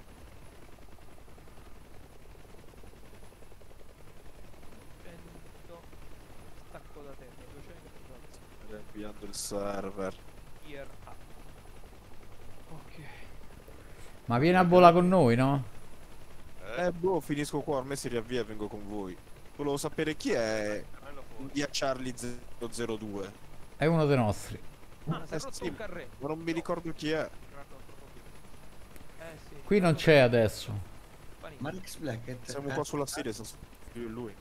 stacco da terra, 200, Riavviando il server. here up. Ok. Ma vieni a vola con noi, no? Boh, finisco qua, ormai si riavvia e vengo con voi. Volevo sapere chi è Carrello fuori. via Charlie 002. È uno dei nostri. Ah, si è rotto sì, un carretto. ma non mi ricordo chi è. Guarda, troppo qui. Sì. Qui non c'è adesso. Ma Rex Black Siamo qua sulla Siria, sono io e lui.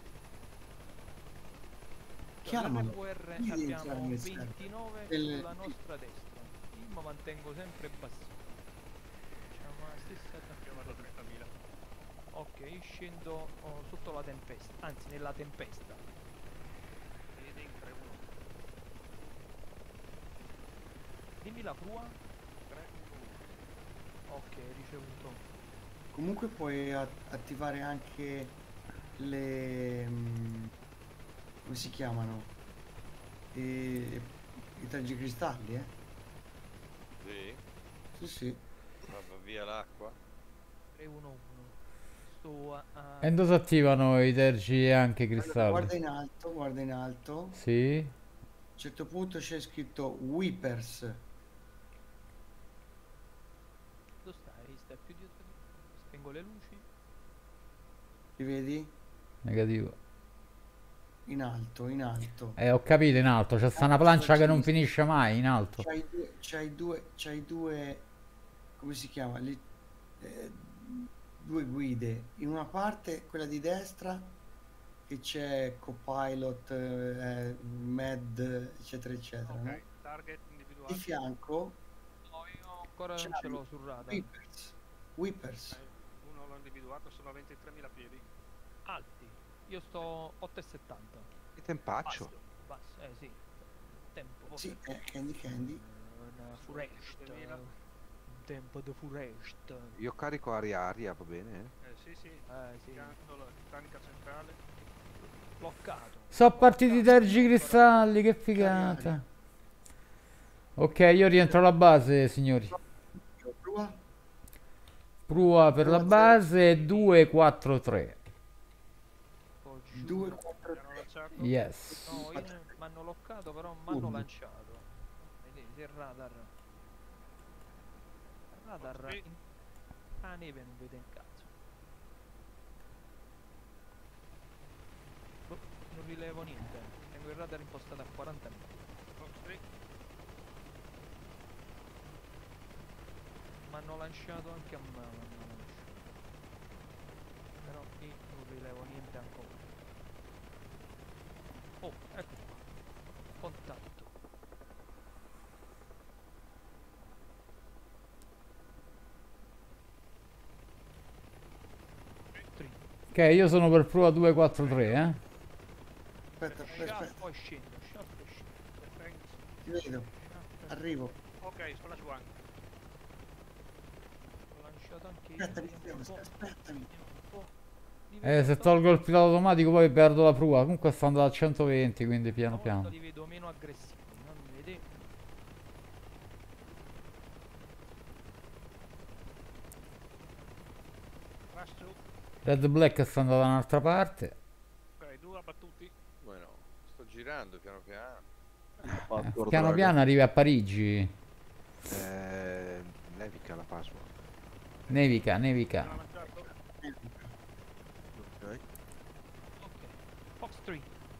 Chiamalo. QR Chi deve entrare abbiamo nel server? 29 Del- sulla nostra destra. Io mi mantengo sempre bassino. Facciamo la stessa Io vado a 30.000. Ok, scendo sotto la tempesta, anzi nella tempesta. Heading 3-1. Dimmi la prua. 3-1-1. Ok, ricevuto. Comunque puoi attivare anche le come si chiamano? I tergicristalli, Sì. Sì. Va via l'acqua. 311. Sto a E dove si attivano i tergi e anche i Allora, cristalli? guarda in alto. Sì. A un certo punto c'è scritto Weepers. dove stai? Stai più dietro di me. Spengo le luci. Li vedi? Negativo. In alto, in alto. Ho capito, in alto. C'è sta una plancia che non finisce mai, in alto. C'hai due, come si chiama? Due guide. In una parte, quella di destra, che c'è Copilot, Med, eccetera, eccetera, no? Ok, target Di individuato. fianco, No, io ancora non C'hai ce l'ho sul radar. Weepers. Uno l'ho individuato, sono a 23.000 piedi. Alti. Io sto 8,70. Che tempaccio. Basso, sì. Tempo. Sì, Candy. Una forest. 2000. Un tempo di forest. Io carico aria, va bene? Sì, sì. Sì. Fianco la titanica centrale. Bloccato. Sono partiti i tergicristalli, che figata. Ok, io rientro alla base, signori. Prua. Prua per la base 243. 2, 4, Mi hanno lanciato. Yes. No, io mi hanno loccato, però mi hanno lanciato. Vedete, il radar. Il radar Sì. in la neve non vede un cazzo. Boh, non rilevo niente. Tengo il radar impostato a 40 metri. Sì. Mi hanno lanciato anche a me. Però io non rilevo niente ancora. Oh, ecco qua. Ok, io sono per prova 243, eh. Aspetta, aspetta, aspetta. Poi scendo, sciatto e scendo. Thanks. Ti vedo. Arrivo. Ok, splash one. Ho lanciato anche io. Aspettami, vediamo un po'. aspettami. Vediamo un po'. Li vedo Se però- tolgo il pilota automatico poi perdo la prua. Comunque sta andando a 120, quindi piano stavolta piano. li vedo meno aggressivi. Non mi vedi? Rush two. Red Black sta andando da un'altra parte. Ok, 2 abbattuti. Bueno, sto girando piano piano. Piano piano arrivi a Parigi. Nevica la password. Nevica, L'ha nevica. lanciato. Ok. Ok. Fox 3.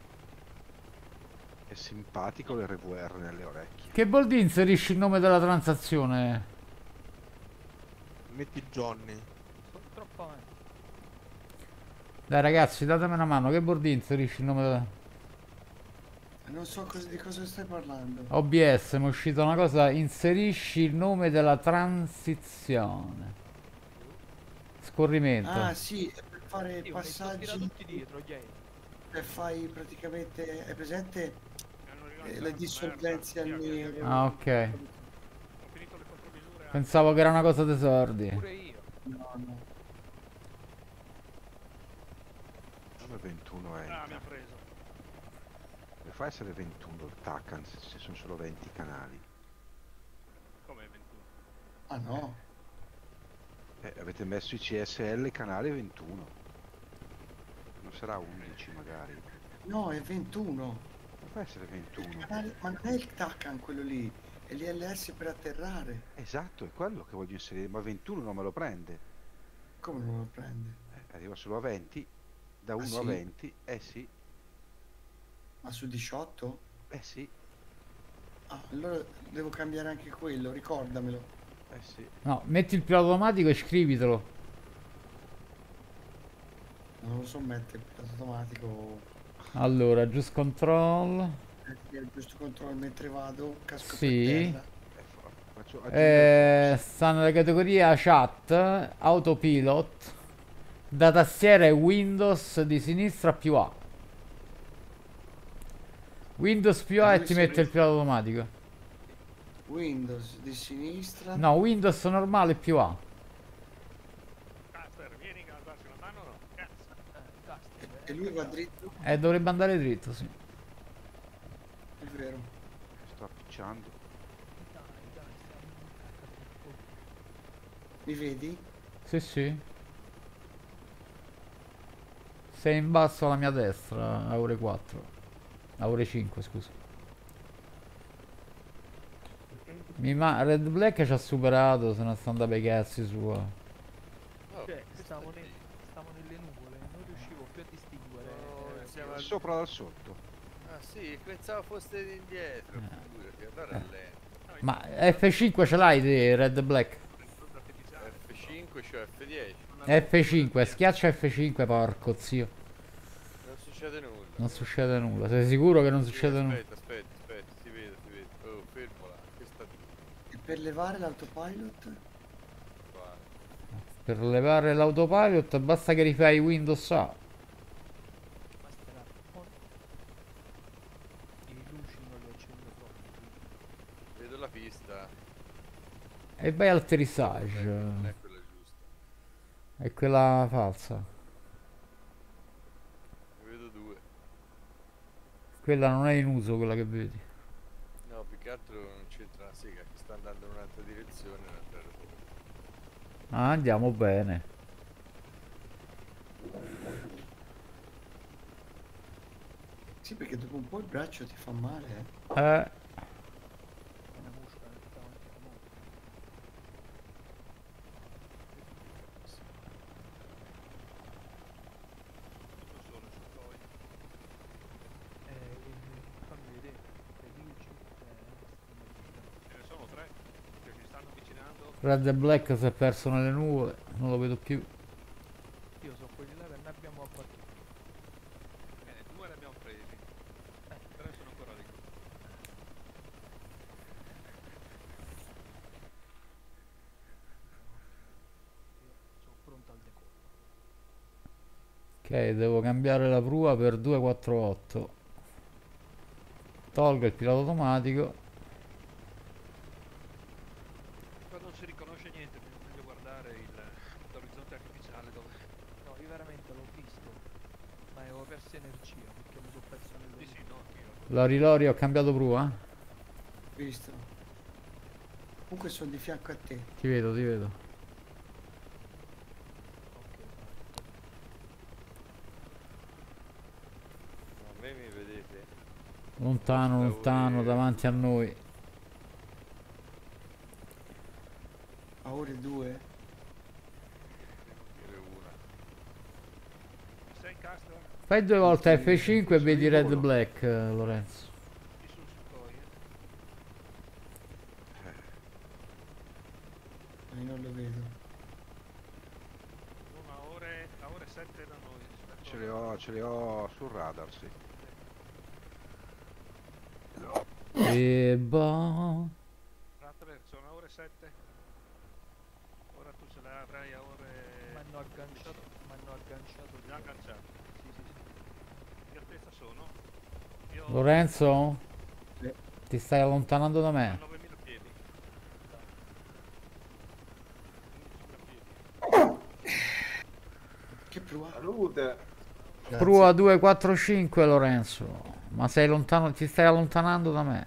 È simpatico l'RVR nelle orecchie. Che vuol dire inserisci il nome della transazione? Metti Johnny. Sono troppo avanti. Dai ragazzi, datemi una mano. Che vuol dire inserisci il nome della... Non so di cosa stai parlando. OBS, mi è uscita una cosa. Inserisci il nome della transizione. Scorrimento. Ah, sì, è per fare Io me li sto passaggi tirati tutti dietro, Jay. e fai praticamente, è presente Hanno le rilanciato. dissolvenze al Via, via, via. nero. Ah, ok. Ho finito le contromisure. Pensavo che era una cosa dei sordi. Pure io. No, no. Come 21 è? Ah, mi ha preso. Come fa a essere 21 il TACAN se ci sono solo 20 canali? Come 21? Ah no, Avete messo i CSL canale 21. Non sarà 11 magari. no, è 21. Come fa a essere 21? Ma non è il TACAN quello lì, è l'ILS per atterrare. Esatto, è quello che voglio inserire, ma 21 non me lo prende. Come non lo prende? Arriva solo a 20, da 1 a sì? 20, eh sì, Ma su 18? eh sì, Ah, allora devo cambiare anche quello, ricordamelo. eh sì. No, metti il pilota automatico e scrivitelo. Non lo so mettere il pilota automatico. Allora, just control. Il giusto controllo mentre vado, casco Sì. per terra. Faccio aggiungere- Sta nella categoria chat, autopilot. Da tastiera e Windows di sinistra più A. Windows più A e Dove ti si mette il vede? pilota automatico. Windows di sinistra. No, Windows normale più A. Casper, vieni a darci una mano o no? Cazzo. E lui va dritto, Dovrebbe andare dritto, sì. è vero. Sto appicciando. Mi vedi? Sì, sì. Sei in basso alla mia destra, a ore 4. A ore 5, scusa. Red Black ci ha superato, se ne sta andando per i cazzi sua. Oh, Cioè, stavo nelle nuvole, non riuscivo più a distinguere. Oh, insieme al- Sopra dal sotto. Ah sì, pensavo foste indietro. Figurati, allora è lento. Ma F5 ce l'hai di Red Black? Intelligenza artificiale. F5, cioè F10. F5, schiaccia F5, porco zio. Non succede nulla. Non succede nulla, sei sicuro che non Sì, succede nulla? aspetta, si vede. Oh, fermola, questa E per levare l'autopilot? qua. Per levare l'autopilot basta che rifai Windows A. Basta la on. Le luci non le accendo proprio. Vedo la pista. E vai al atterrissage. Non è quella giusta. È quella falsa. Ne vedo due. Quella non è in uso, quella che vedi. No, più che altro non c'entra una sega, che sta andando in un'altra direzione. Un'altra Ah, andiamo bene. Sì, perché dopo un po' il braccio ti fa male, eh. Eh, Una mosca davanti alla moto. Tutto solo su poi. Fammi vedere. Le luci. Ce ne sono 3 che si stanno avvicinando. Red Black si è perso nelle nuvole, non lo vedo più. Io so quelli là che ne abbiamo abbattuti. Bene, 2 li abbiamo presi. 3 sono ancora lì. Io sono pronto al decollo. Ok, devo cambiare la prua per 248. Tolgo il pilota automatico. Qua non si riconosce niente, meglio guardare l'orizzonte artificiale dove... No, io veramente l'ho visto, ma avevo perso energia perché mi sono perso Sì, nel... sì, no, anch'io. La Lori ho cambiato prua. Visto? Comunque sono di fianco a te. Ti vedo, ti vedo. A me mi vedete? Lontano, lontano, davanti a noi. A ore 2. Dire una. Sei in Castor? Fai due volte F5 e vedi in Red volo. Black, Lorenzo. Chi sul Sukhoi? Non lo vedo. Sono a ore 7 da noi. rispetto Ce li ho sul radar, sì. E boh. Rattler, sono a ore 7. Ora tu ce le avrai a ore... Mi hanno agganciato, Mi ha agganciato. Sì, sì, sì. Che altezza sono? Io Lorenzo? Sì. Ti stai allontanando da ho me. 9000 piedi. 11.000 piedi. Che prova? Salute! Prua 245 Lorenzo. Ma sei lontano, ti stai allontanando da me.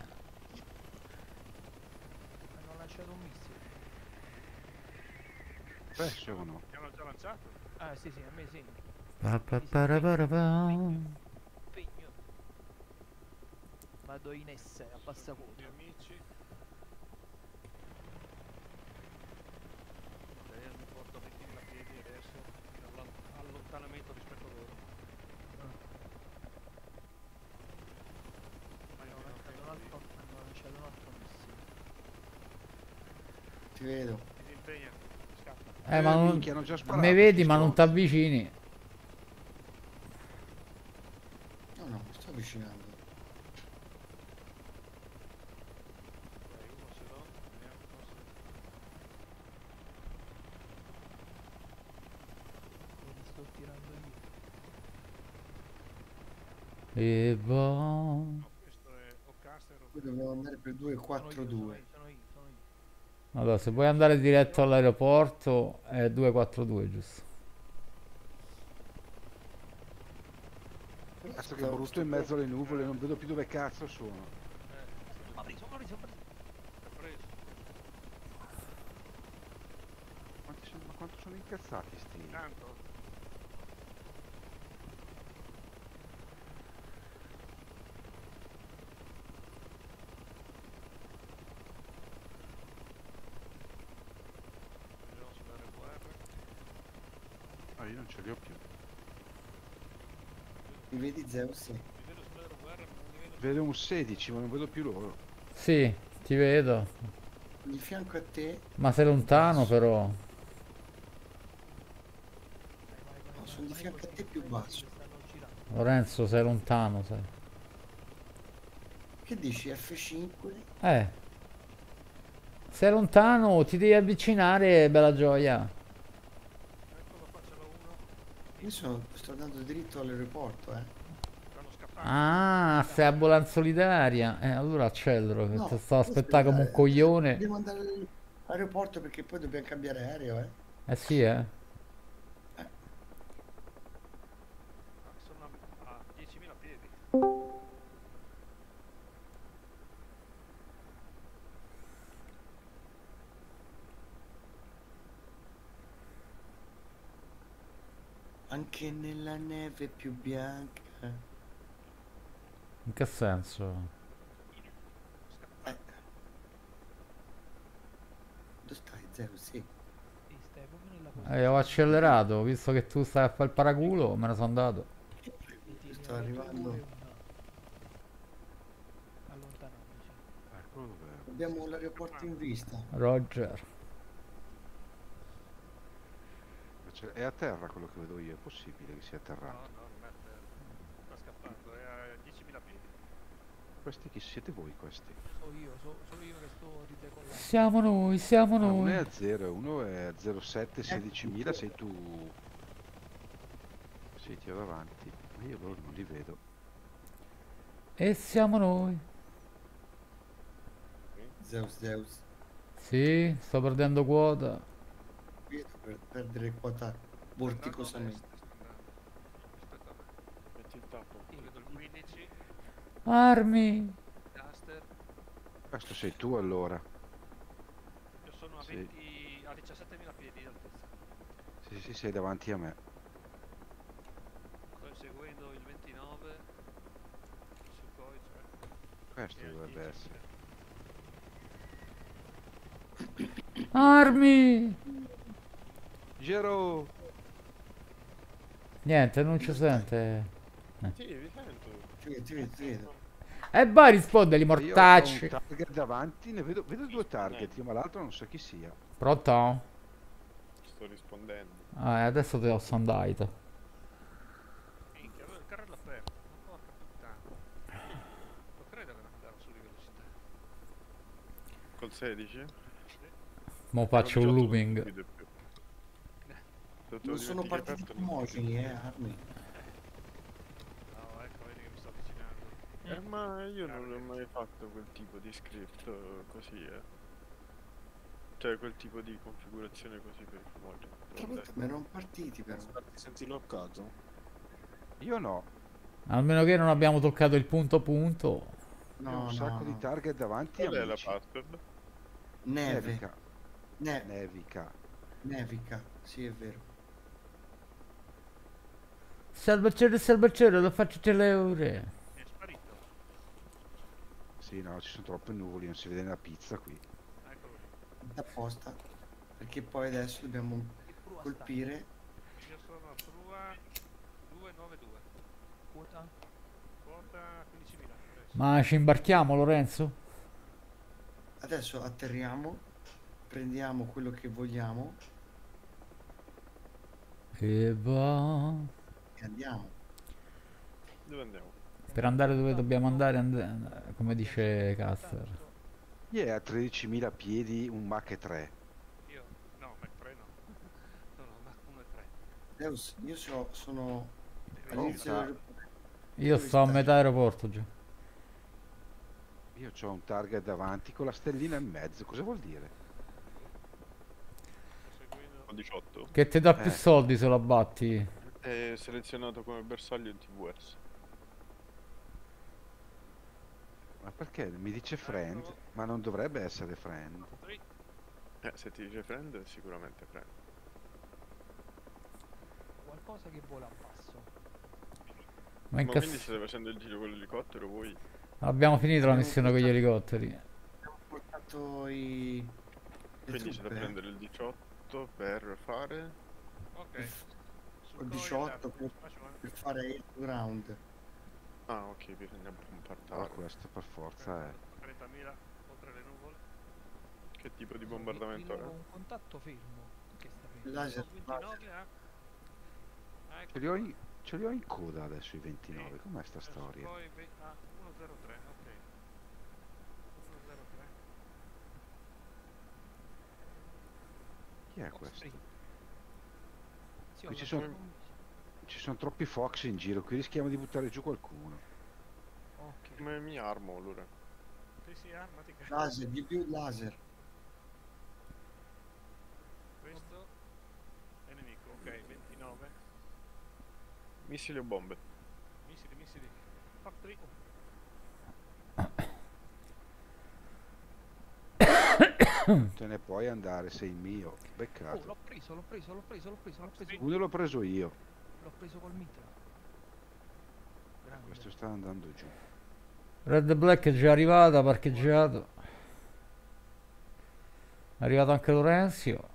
Hanno lanciato un missile. Beh, sono. Mi hanno già lanciato? Ah, sì, sì, a me sì. Pa, pa, para, para, pa. Impegno. Vado in S, a bassa Gli quota. amici. Vabbè, io mi porto 20.000 piedi adesso in allontanamento rispetto a loro. Ma io Hanno lanciato un altro missile. Ti vedo. mi disimpegna, scappa. Ma non... minchia, hanno già sparato, mi vedi sti ma non ti stronzi. avvicini. No, no, mi sto avvicinando. Dai, uno ce l'ho, vediamo forse. Li sto tirando io. E boh. No, questo è o Caster o... Poi dobbiamo andare per 242. Sono io. Allora, se vuoi andare diretto all'aeroporto è 242, giusto? Cazzo che brutto in mezzo alle nuvole, non vedo più dove cazzo sono. Ma preso. L'ho preso. Ma quanto sono incazzati sti? Tanto. Vediamo sull'RVR. Ah, io non ce li ho più. Mi vedi Zeus? Sì. Li vedo sull'RVR ma non li vedo. Vedo un 16, ma non vedo più loro. Sì, ti vedo. Di fianco a te. Ma sei lontano però. No, sono di fianco a te più basso. Lorenzo, sei lontano, sai. Che dici? F5? Sei lontano, ti devi avvicinare, bella gioia. Eccolo qua, ce l'ho uno. Io sto andando dritto all'aeroporto, Stanno scappando. Ah, sei a Volan Solidaria. Allora accelero, che No, ti sto a aspettare come un coglione. Dobbiamo andare all'aeroporto perché poi dobbiamo cambiare aereo, Eh sì, Ah, sono a 10.000 piedi. Anche nella neve più bianca. In che senso? Dove stai, Zeus? Sì. Stai proprio nella Ho accelerato, visto che tu stai a fare il paraculo, me ne sono andato. Sto arrivando. Allontanandoci. Eccolo dov'è. Abbiamo l'aeroporto in vista. Roger. È a terra quello che vedo io, è possibile che sia No, atterrato. no, non è a terra. Sta scappando, è a 10.000 piedi. Questi chi siete voi questi? Sono io che sto ridecollando. Siamo noi, siamo Ah, uno è noi. a 0 e uno è a 07, 16.000, sei tu. Sì, ti ho davanti. Ma io loro non li vedo. E siamo noi. Zeus. Sì, sto perdendo quota. Vedo per perdere quota vorticosamente. Aspetta a me. Metti il tappo. Io vedo il 15, Armi. Duster. Questo sei tu allora. Io sono a Sì. 20, a 17.000 piedi di altezza. Sì, sì, sei davanti a me. Sto inseguendo il 29. Il Sukhoi, cioè. Questo e il dovrebbe 10. essere. Armi. Gero! Niente, non ci sente. Sì, vi sento. Ti vedo. E vai, rispondeli, Io ho mortacci. un target davanti, ne vedo due target, io, ma l'altro non so chi sia. Pronto? Sto rispondendo. Ah, adesso te ho sandaito. Minchia, avevo il carrello aperto. Ma porca puttana. Non credo che non andavo su di velocità. Col 16? Mo faccio un looping. Non sono partiti fumogeni, armi. No, ecco, vedi che mi sto avvicinando. Ma io non ho mai fatto quel tipo di script così, Cioè quel tipo di configurazione così per i fumogeni. Ma erano partiti però. Ti senti bloccato? Io no, Almeno che non abbiamo toccato il punto punto. io ho No, un sacco di no. target davanti Qual è la amici. password? Neve. Nevica, Ne- nevica. nevica. Sì, è vero. Salvacere, lo faccio 3 ore. Mi è sparito. Sì, no, ci sono troppe nuvole, non si vede una pizza qui. Eccolo lì. Apposta. Perché poi adesso dobbiamo Che prua colpire. Io sono a prua 292. Quota? Quota 15.000. adesso. Ma ci imbarchiamo, Lorenzo? Adesso atterriamo. Prendiamo quello che vogliamo E va. e andiamo. Dove andiamo? Per andare dove dobbiamo andare, come dice Caster. Chi è a 13.000 piedi un Mach 3? Io? No, Mac 3 no. No, no, Mac 1 e 3. Zeus, io sono Devi all'inizio sa. del... Io sto a metà aeroporto già. Io ho un target davanti con la stellina in mezzo, cosa vuol dire? seguendo. Ho 18. Che ti dà più soldi se lo abbatti. È selezionato come bersaglio in TVS. Ma perché mi dice friend? Ma non dovrebbe essere friend. Se ti dice friend, è sicuramente friend. Qualcosa che vola a basso. Ma in Ma cas- quindi state facendo il giro con l'elicottero voi? Abbiamo finito la missione con gli elicotteri. Abbiamo portato le Quindi c'è da truppe. prendere il 18 per fare... Ok. Col 18 per fare air to ground. Ah, ok, bisogna Però bombardare. questo per forza è... 30.000 oltre le nuvole. Che tipo di bombardamento Rilevo è? un contatto fermo. Che sta fermo. Laser, 29 Ce li ho in coda adesso i 29, com'è sta storia? Poi 103, ok. 103. Chi è questo? Sì, Qui ho ci la- sono- Ci sono troppi Fox in giro, qui rischiamo di buttare giù qualcuno. Ok. Come mi armo allora? Sì, armati che... laser, di più laser. Questo è nemico, ok, 29. Missili o bombe? Missili. Factory. Te ne puoi andare, sei mio. Oh, Beccato. l'ho preso. Uno l'ho preso io. L'ho preso col mitra. Grande. Questo sta andando giù. Red Black è già arrivata, parcheggiato. È arrivato anche Lorenzio.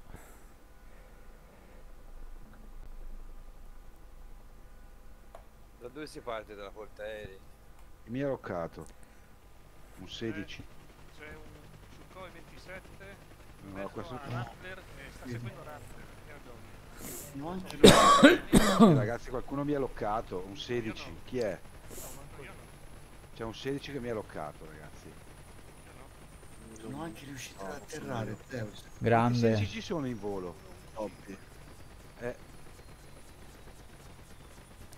Da dove si parte dalla portaerei? Mi ha loccato. Un 16. C'è un Sukhoi 27. No, mezzo questo... a Rappler e sta seguendo Rappler. No, anche Ragazzi, qualcuno mi ha loccato. Un 16. Io no. Chi è? Io no. C'è un 16 che mi ha loccato, ragazzi. non ho anche riuscito ad atterrare, Zeus. Quanti Grande. 16 ci sono in volo? Troppi.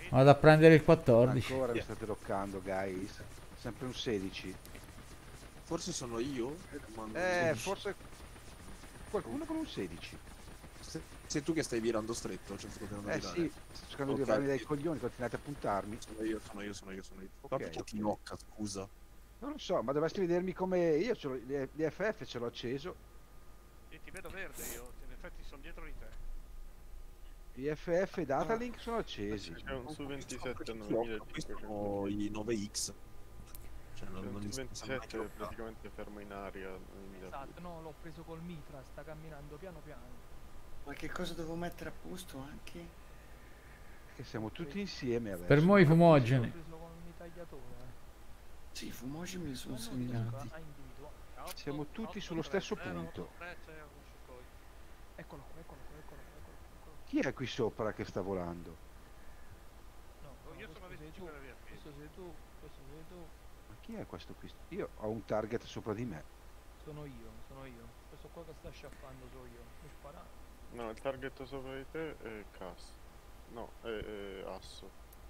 Vado a prendere il 14. Ancora mi state bloccando, guys. Sempre un 16. Forse sono io? Forse qualcuno con un 16. Sei tu che stai virando stretto, cioè sto cercando di virare. Sì, sto cercando di Ok. levarmi dai coglioni, continuate a puntarmi. Sono io. Ok, Ma perché ti nocca, scusa? Non lo so, ma dovresti vedermi come io gli FF ce l'ho acceso. Io ti vedo verde, io in effetti sono dietro di te. Gli FF e Datalink sono accesi. C'è un su 27 a Questi 9500. sono i 9X. Cioè, C'è un non su mi sembra 27 che- praticamente fermo in aria. Esatto, no, l'ho preso col mitra, sta camminando piano piano. Ma che cosa devo mettere a posto anche? Che siamo tutti insieme adesso. Per moi L'ho fumogeni. preso con il mitragliatore. Sì, i fumogeni me li sono Ma non seminati. a individuare. Siamo tutti sullo stesso punto. Eccolo qua, eccolo qua, eccolo qua, eccolo qua. Chi è qui sopra che sta volando? No, Io questo sono sei tu, 25 via. questo sei tu, questo sei tu, Ma chi è questo qui? Io ho un target sopra di me. sono io. Questo qua che sta sciappando sono io. Mi sparato. No, il target sopra di te è Cass. No, è Asso.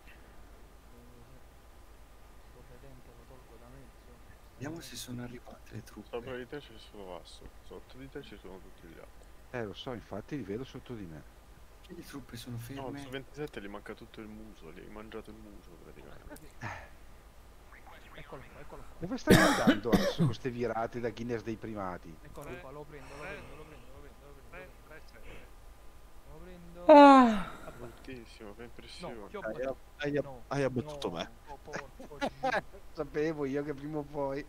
Sto vedente lo tolgo da mezzo. Vediamo se sono arrivate le Sopra truppe. di te c'è solo Asso. Sotto di te ci sono tutti gli altri. Lo so, infatti li vedo sotto di me. Che le truppe sono No, ferme? su 27 gli manca tutto il muso. Gli hai mangiato il muso praticamente. Eccolo qua, eccolo qua. Dove stai andando adesso con queste virate da Guinness dei primati? Eccolo qua, lo prendo. Lo prendo. Ah, Moltissimo, che No, impressione. ti ho Hai- battuto. hai- No, hai abbattuto me. Oh, porco Dio. Sapevo io che prima o poi.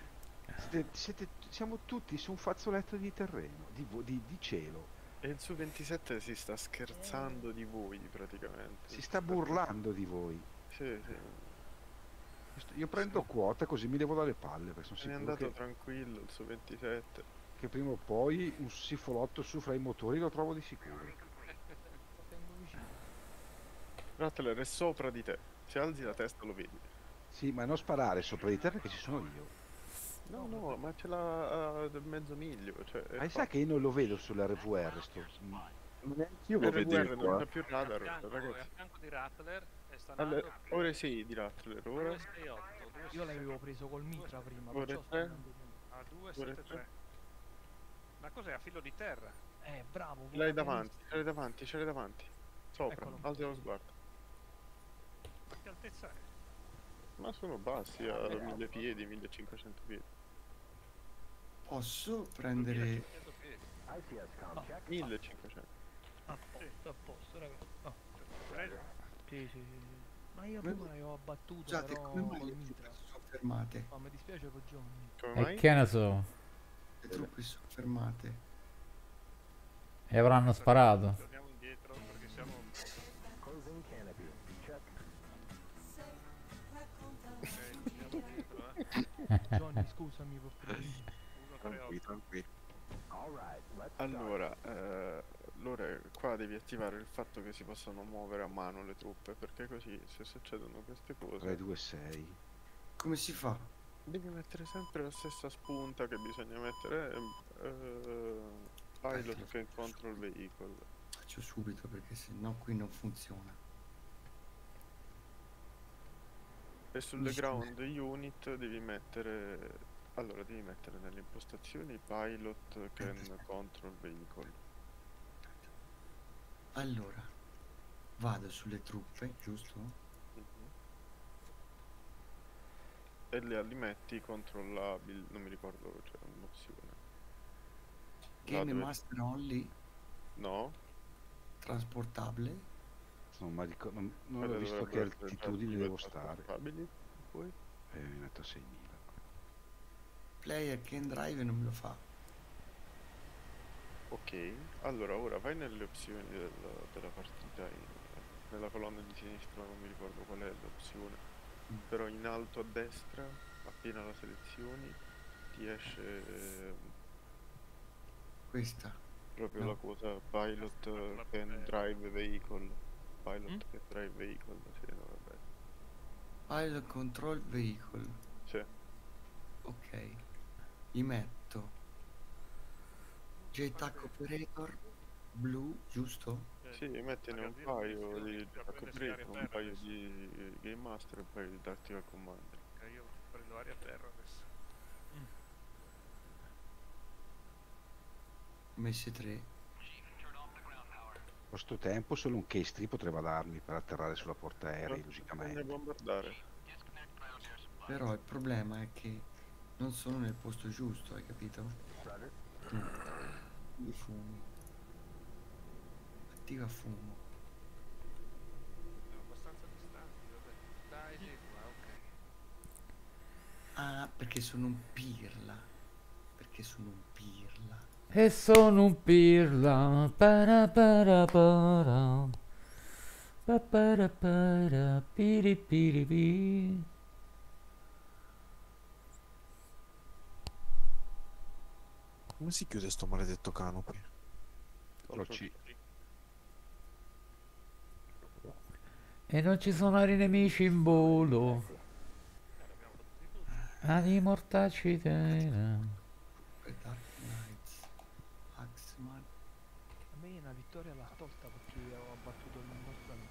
Siamo tutti su un fazzoletto di terreno, di cielo. E il su 27 si sta scherzando di voi praticamente. Si sta burlando di voi. Sì, sì. Io prendo quota così mi levo dalle palle, perché sono Se n'è sicuro andato che, tranquillo il su 27. che prima o poi un sifolotto su fra i motori lo trovo di sicuro. Lo tengo vicino. Rattler è sopra di te. Se alzi la testa lo vedi. Sì, ma non sparare sopra di te perché ci sono io. No, no, ma ce l'ha a mezzo miglio. Cioè, è Ma sai che io non lo vedo sull'RVR sto. Io lo vedo RVR io non qua. ha più radar, È a ragazzi. fianco di Rattler e sta Allora, andando ora sì di Rattler, ora 268. Io l'avevo preso col mitra prima, Ora perciò sto tre. andando bene. A 273. Ma cos'è? A filo di terra? Bravo. ce l'hai vola davanti, ce l'hai davanti, ce l'hai davanti. Sopra, Eccolo. alza lo sguardo. Ma che altezza è? Ma sono bassi, a 1000 piedi, 1500 piedi. Posso prendere... 1500 piedi. 1500. A posto, raga. Oh, Preso? sì. Ma io prima l'avevo abbattuto, Scusate, però come mai col le mitra. truppe si sono fermate? No, mi dispiace per Johnny. Come e mai? che ne so. Le truppe si sono fermate. E avranno sparato. Torniamo indietro perché siamo... Giriamo dietro, Johnny, scusami per favore. 138. Tranquilli. Allora, qua devi attivare il fatto che si possano muovere a mano le truppe, perché così se succedono queste cose 326. Come si fa? devi mettere sempre la stessa spunta che bisogna mettere pilot che control vehicle. Faccio subito perché se no qui non funziona. E sulle ground unit devi mettere... Allora, devi mettere nelle impostazioni pilot can control vehicle. Allora, vado sulle truppe, giusto? E le alimetti controllabili, non mi ricordo, c'è un'opzione. Game dove- Master Only, No, trasportabile. Non ho quelle visto che dovrebbero essere altitudine già devo attive e stare. trasportabili. Poi Mi metto a 6000. Player Can Drive non me lo fa. ok, allora ora vai nelle opzioni della partita, nella colonna di sinistra, non mi ricordo qual è l'opzione, però in alto a destra, appena la selezioni, ti esce Questa. proprio No. la cosa pilot can drive vehicle. Pilot can drive vehicle, sì, no, vabbè. Pilot Control Vehicle. Sì, Ok. Gli metto JTAC Operator blu, giusto? Sì. Sì, mettine un magazine paio di munizioni per prendersi aria un terra paio adesso. di Game Master e un paio di Tactical Commander. Ok, io prendo aria terra adesso. Messi 3. A questo tempo solo un case 3 potrebbe darmi per atterrare sulla portaerei, Ne logicamente. bombardare. Però il problema è che non sono nel posto giusto, hai capito? I fumi. Attiva fumo. Sono abbastanza distanti, vabbè. Dai, di qua, ok. Ah, perché sono un pirla. Perché sono un pirla. E sono un pirla. Para para para. Pa para para. Piri piri pi. Come si chiude sto maledetto canopy? Lo C. E non ci sono altri nemici in volo. L'abbiamo fatto tutti. Ani mortacci tena. Dark Knights. Axeman. A me una vittoria l'ha tolta perché avevo abbattuto il nostro amico.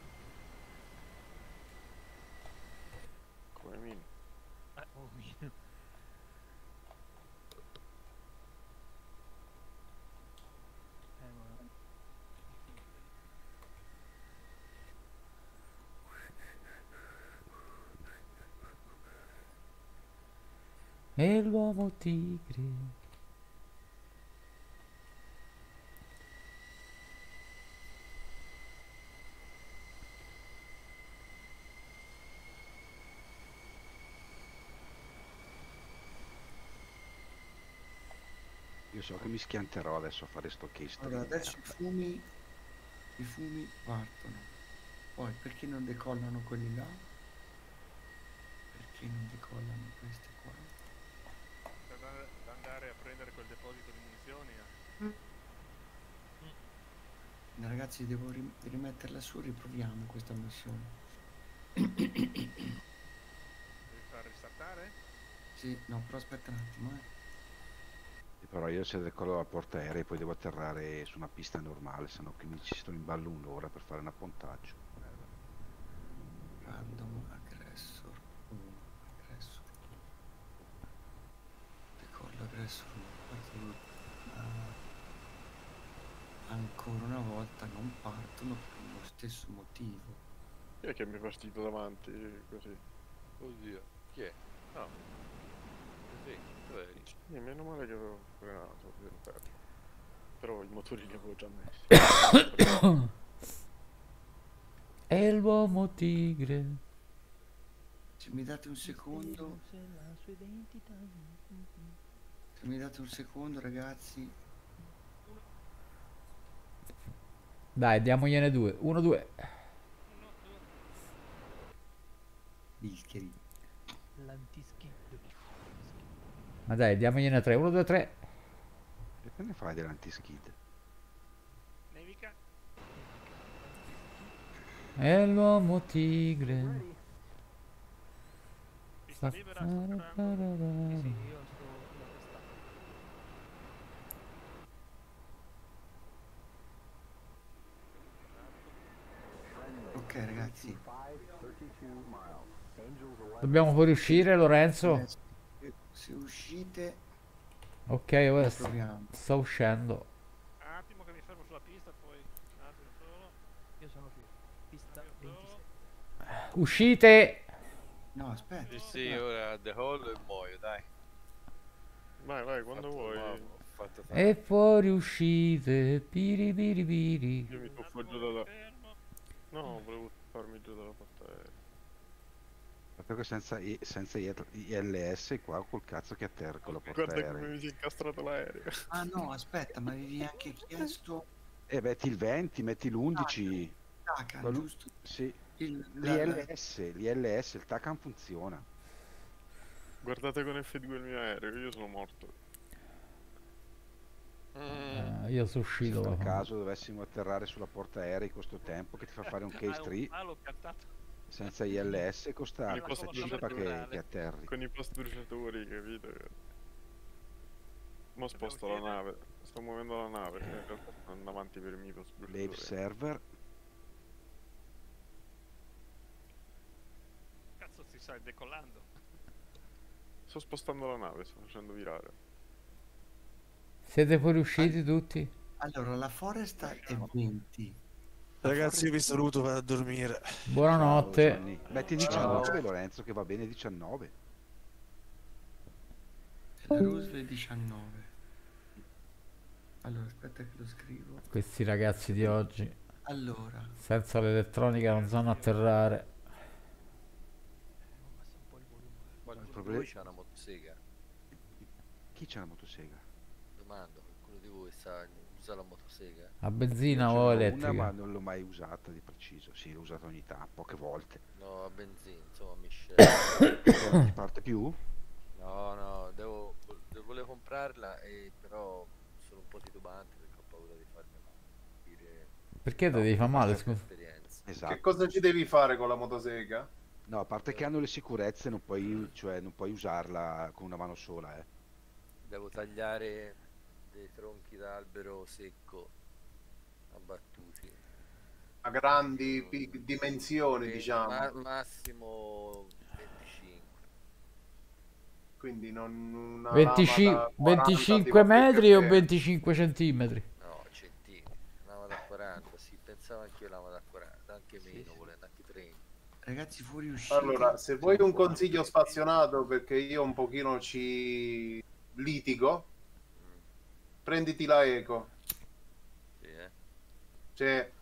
Come minimo. Oh mio. Ma... E l'uomo tigre. Io so che mi schianterò adesso a fare sto case 3. Allora, adesso i fumi partono. Poi, perché non decollano quelli là? Perché non decollano questi qua? Da andare a prendere quel deposito di munizioni. Ragazzi, devo rimetterla su, riproviamo questa missione. Devi far ristartare? Sì, no, però aspetta un attimo, Però io se decollo la portaerei poi devo atterrare su una pista normale, sennò che mi ci sto in ballo un'ora per fare un appontaggio. Random aggressor 1, aggressor 1. Decollo aggressor 1, partono. Ancora una volta non partono per lo stesso motivo. Chi è che mi è partito davanti così? Oddio, chi è? No. Sì, dov'eri? Sì, meno male che avevo frenato per terra. Però i motori li avevo già messi. E l'uomo tigre. Se mi date un secondo, se mi date un secondo, ragazzi. Dai, diamogliene due. 1, 2. Bilcheri. L'antischid. Ma dai, diamogliene 3. 1, 2, 3. E che ne fai dell'antiskid? Nevica? E l'uomo tigre. Pista libera, sto atterrando. Sì, io sto sulla testa. Ok, ragazzi. Dobbiamo fuoriuscire, Lorenzo? Adesso, se uscite, Ok, ora proviamo. sto uscendo. Un attimo che mi fermo sulla pista, poi un attimo solo. Io sono qui. Pista Io 26. Uscite! No, aspetta. Sì, ora decollo e muoio, dai. Vai, quando vuoi. Ho fatto E fuori uscite. Piri piri piri. Io mi tuffo giù dalla... No, volevo farmi giù dalla portaerei. Proprio che senza ILS qua col cazzo che atterra con la Guarda come portaerei. mi si è incastrato l'aereo. Ah no, aspetta, ma avevi anche chiesto E metti il 20, metti l'11. TACAN, giusto? Sì. La- L'ILS, il TACAN funziona. Guardate con F2 il mio aereo, io sono morto. Io sono Se uscito. per caso dovessimo atterrare sulla portaerei con sto tempo che ti fa fare un case 3 l'ho piantato. senza ILS costa Con i questa posti cifra che bruciatori. atterri. Con i post bruciatori, capito? Mo sposto la nave. sto muovendo la nave, in realtà sto andando avanti per il mio Lave sbruciatore. server. Cazzo, si sta decollando. Sto spostando la nave, sto facendo virare. Siete fuoriusciti tutti? Allora, la foresta è 20. Ragazzi, io vi saluto, vado a dormire. Ciao, Buonanotte. Gianni. Metti 19 Lorenzo, che va bene 19. La Roosevelt 19. Allora, aspetta che lo scrivo. Questi ragazzi di oggi, Allora, senza l'elettronica non sanno atterrare. Qualcuno di problema- voi c'ha una motosega? Chi c'ha la motosega? Domando, qualcuno di voi usa la motosega? A benzina Ce o n'ho una, elettrica? ma non l'ho mai usata di preciso. Sì, l'ho usata ogni tanto, poche volte. No, a benzina, insomma, Michelle. Non ti parte più? No, volevo comprarla, però sono un po' titubante perché ho paura di farmela dire Perché te devi far male, scusa? esperienza. Esatto. Che cosa ci devi fare con la motosega? No, a parte che hanno le sicurezze, non puoi, cioè, non puoi usarla con una mano sola, eh. Devo tagliare dei tronchi d'albero secco abbattuti. A grandi dimensioni, E diciamo. massimo 25. Quindi non una 25, lama da 40 25 tipo metri o perché- 25 centimetri? No, centimetri. Lama da 40, sì, pensavo anche io lama da 40, anche meno, volendo anche 30. ragazzi, fuoriusciti. Allora, se vuoi un consiglio spazionato, perché io un pochino ci litigo, prenditi la Eco. Sì, Cioè,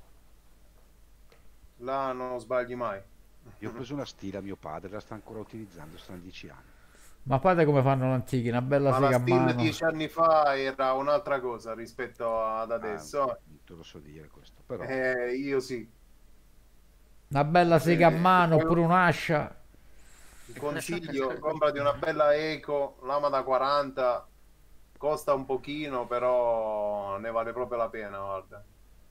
là non sbagli mai. Io ho preso una stila a mio padre, la sta ancora utilizzando, stanno 10 anni. Ma fate come fanno gli antichi, una bella Ma sega la a Steel mano. 10 anni fa era un'altra cosa rispetto ad adesso. Non te lo so dire questo, però Io sì. Una bella sega a mano poi- oppure un'ascia. Ti consiglio, comprati una bella Eco, lama da 40, costa un pochino, però ne vale proprio la pena, guarda.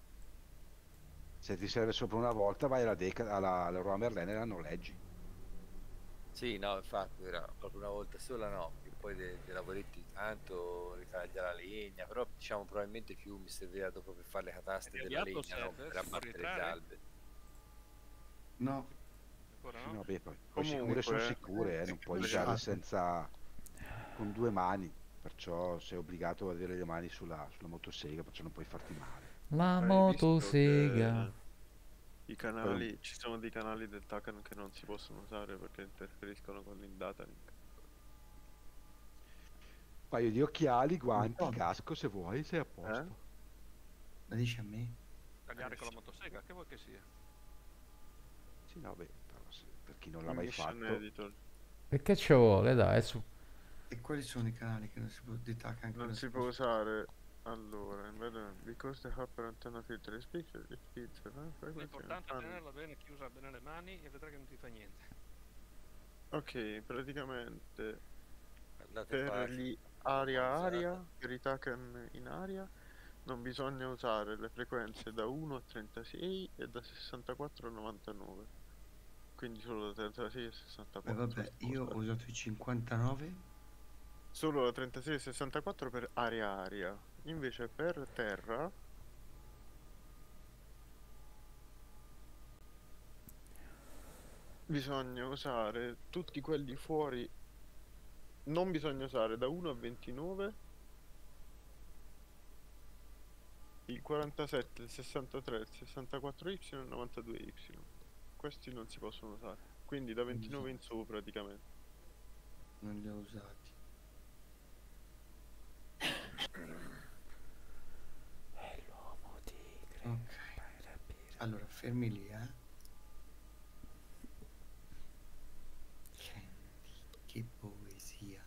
se ti serve solo per una volta vai alla Deca, alla Leroy Merlin e la noleggi. Sì, no, infatti era proprio una volta sola, no, che poi dei lavoretti tanto ritaglia la legna, però diciamo probabilmente più mi serviva dopo per fare le cataste Ed della avviato legna, no, serve? per Si può abbattere gli ritrarre? alberi. No, Ancora Sì, no? no, beh, poi Comunque, sicure sono sicure, non puoi usarle senza con due mani, perciò sei obbligato ad avere le mani sulla motosega, perciò non puoi farti male. La Hai motosega. visto che i canali, ci sono dei canali del Takan che non si possono usare perché interferiscono con il datalink. Un paio di occhiali, guanti, No. casco se vuoi, sei a posto. la dici a me? Tagliare con la motosega, che vuoi che sia? Sì, no, beh, però per chi non l'ha mai Mission fatto, Editor. Perché ci vuole, dai, su. E quali sono i canali che non si può di TAC Non si può usare. Allora, because the hopper antenna filter is picture, it feeds the frequency L'importante è and- tenerla bene, chiusa bene le mani e vedrai che non ti fa niente. Ok, praticamente Andate per pace. gli aria-aria, per i Taken in aria, non bisogna usare le frequenze da 1 a 36 e da 64 a 99. Quindi solo da 36 e 64. vabbè, si può io ho usare. usato i 59. Solo da 36 e 64 per aria-aria. Invece per terra bisogna usare tutti quelli fuori. Non bisogna usare da 1 a 29 il 47, il 63, il 64Y e il 92Y. Questi non si possono usare. Quindi da 29 in su praticamente. Non li ho usati. Ok. Allora, fermi lì, Candy, che poesia.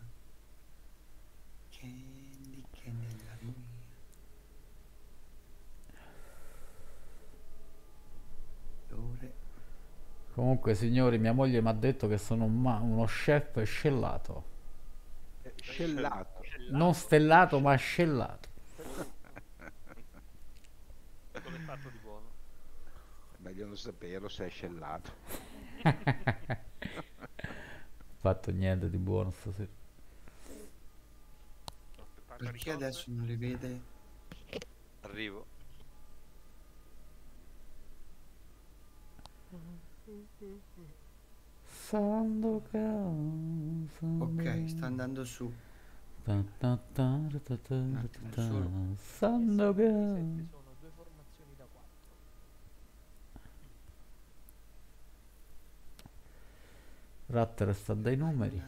Candy, Candy la mia. Ore. Comunque, signori, mia moglie mi ha detto che sono uno chef scellato. scellato. Non stellato, ma scellato. Cosa hai fatto di buono? Meglio non saperlo se è scellato. Fatto niente di buono stasera. Perché adesso non li vede? Arrivo. Sandokan, Ok, sta andando su. Sandokan. Sono due formazioni da 4. Ratter sta dai numeri.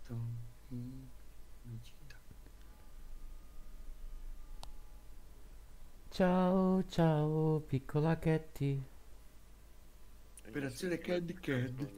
Ciao, ciao, piccola Ketty. Operazione Candy Candy.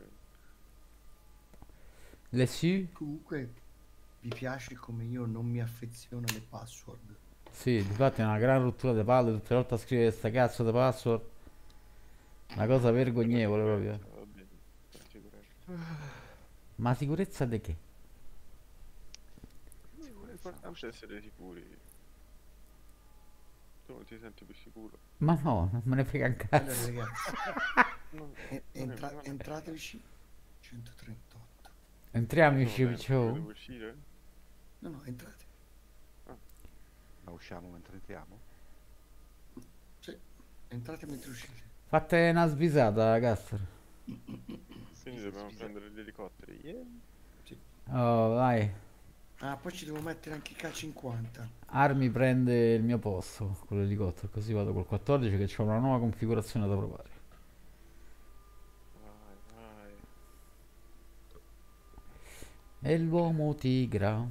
Le su? Comunque, vi piace come io non mi affeziono alle password? Sì, infatti è una gran rottura di palle tutte le volte a scrivere sta cazzo di password. Una cosa vergognevole proprio. Va bene, per sicurezza. Ma sicurezza di che? L'importante è essere sicuri. Tu non ti senti più sicuro? Ma no, non me ne frega un Allora, cazzo. ragazzi, Non è- entrateci 138. Entriamoci, Devo ciao. uscire? No, no, entrate. Ma usciamo mentre entriamo? Sì, entrate mentre uscite. Fate una svisata, Gaster. Quindi dobbiamo prendere gli elicotteri. Yeah. Oh, vai. Ah, poi ci devo mettere anche K50. Armi prende il mio posto con l'elicottero, così vado col 14 che c'ho una nuova configurazione da provare. Vai, vai. E l'uomo tigra.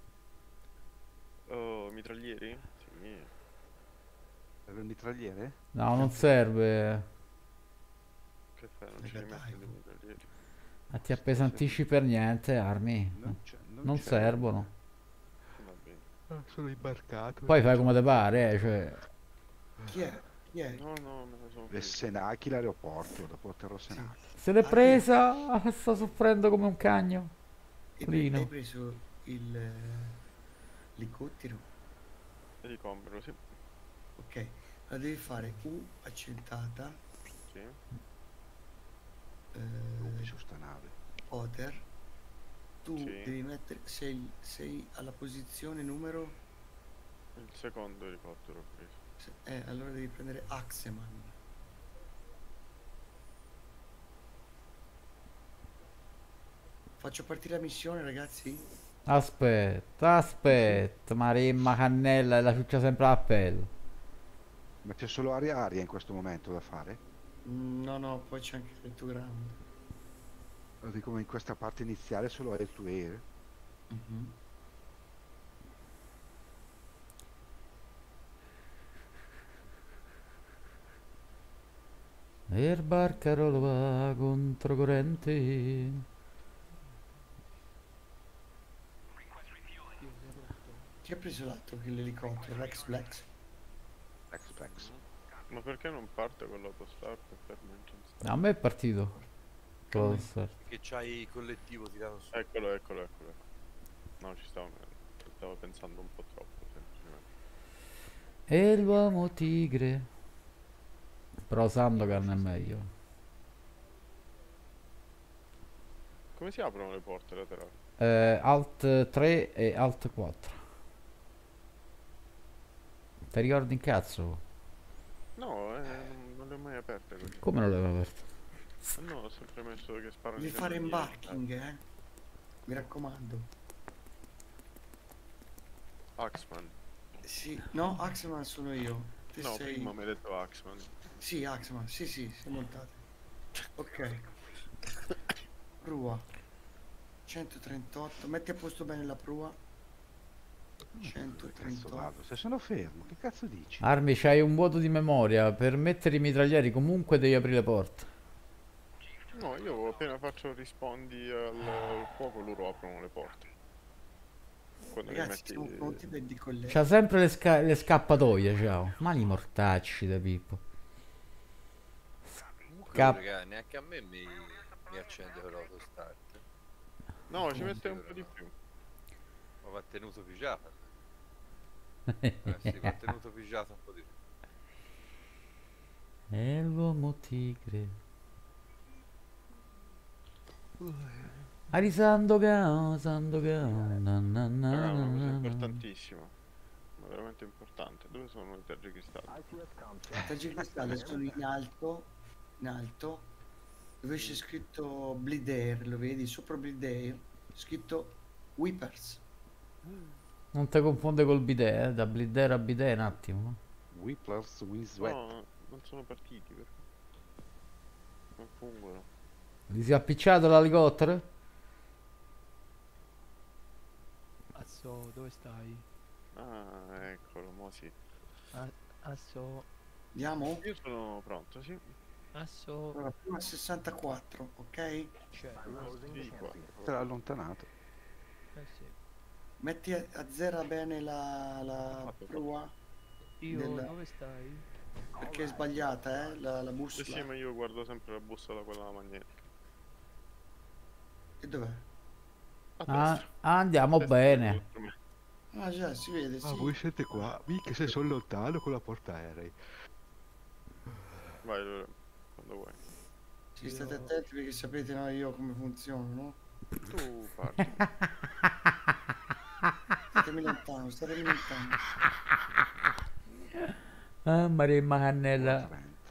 Oh, mitraglieri? Sì. Per il mitragliere? No, non serve. Che fai? Non ci rimetti dei mitraglieri? Ma ti appesantisci per niente, armi. Non c'è. servono. Va bene. Sono imbarcato. Poi fai come te pare, cioè. Chi è? Chi è? No, no, me la sono Le presa. Senachi, l'aeroporto, dopo terrò Senachi. Se l'è presa, sta soffrendo come un cagno. Hai Lino. preso l'elicottero? Elicombero, sì. Ok, la devi fare U accentata. Sì. Su sta nave. Poter. Tu Sì. devi mettere. Sei alla posizione numero. Il secondo elicottero ho preso. Allora devi prendere Axeman. Faccio partire la missione, ragazzi? Aspetta, Marimma Cannella e la ciuccia sempre a pelo. Ma c'è solo aria-aria in questo momento da fare? No, no, poi c'è anche il to ground. Lo dico in questa parte iniziale solo air to air. E il barcarolo va controcorrente. Chi ha preso l'altro che l'elicottero? Rex Flex? Rex. Ma perché non parte con l'autostart e ferma in start? A me è partito. Come? Che c'hai il collettivo tirato su. Eccolo. No, stavo pensando un po' troppo, semplicemente. E l'uomo tigre. Però Sandokan è meglio. Come si aprono le porte laterali? Alt 3 e Alt 4. Ti ricordi in cazzo? No, non le ho mai aperte così. Come non l'avevo aperto? No, ho sempre messo che sparano Devi i fare cannonieri. embarking, mi raccomando. Axman. Sì, no, Axeman sono io. Te No, sei... prima mi hai detto Axman. Sì, Axeman, sì, sei montate. Ok. Prua. 138. Metti a posto bene la prua. Cazzo 138. vado? Se sono fermo, che cazzo dici? Armi, c'hai un vuoto di memoria. Per mettere i mitraglieri comunque devi aprire le porte. No, io appena faccio rispondi al fuoco loro aprono le porte. Quando mi Ragazzi, metti... siamo pronti per decollare. C'ha sempre le scappatoie, ciao. Mani mortacci da Pippo. Comunque, Cap- raga, neanche a me mi accende con l'autostart. No, ci mette un po' di più. Ma va tenuto pigiato. Sì, va tenuto pigiato un po' di più. E l'uomo tigre. Ari Sandokan, Sandokan. Na, na, na, Raga, una cosa na, na. importantissima. Ma veramente importante. Dove sono i tergicristalli? I tergicristalli sono in alto, dove c'è scritto Bleed Air, lo vedi? Sopra Bleed Air, scritto Whippers. Non ti confonde col bidet, da bidet a bidet un attimo. Whipplers Winsweat. No, non sono partiti perché non fungono. Gli si è appicciato l'elicottero? Asso, dove stai? Ah, eccolo, mo sì. Asso, Andiamo? Io sono pronto, sì. asso, Allora, prima 64, ok? c'è. Sì, qua. Te l'ha allontanato. Sì. Metti a zero bene la prua, Io, Del- dove stai? perché è sbagliata, la Sì, bussola. sì, ma io guardo sempre la bussola, quella magnetica. E dov'è? A Ah, destra. andiamo Destra bene. contro me. Ah già, si vede, Ah, sì. voi siete qua. Mica se sono lontano con la portaerei. Vai, allora, quando vuoi. Sì, state attenti perché sapete no, io come funziono, no? Tu parti. Statemi lontano, statemi lontano. Ah, Maria Cannella.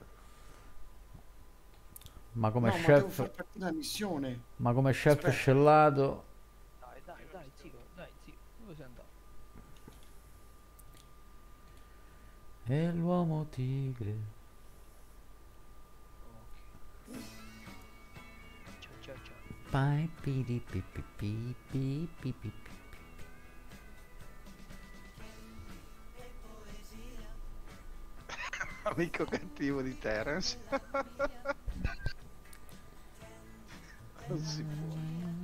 Ma come No, ma devo chef, far partire la missione. ma come chef Aspetta. scellato. Dai, zio, dove sei andato? E l'uomo tigre. Ciao. Pai, piri, pi, pi, pi, pi, pi, pi, pi. Amico cattivo di Terence. Non si può.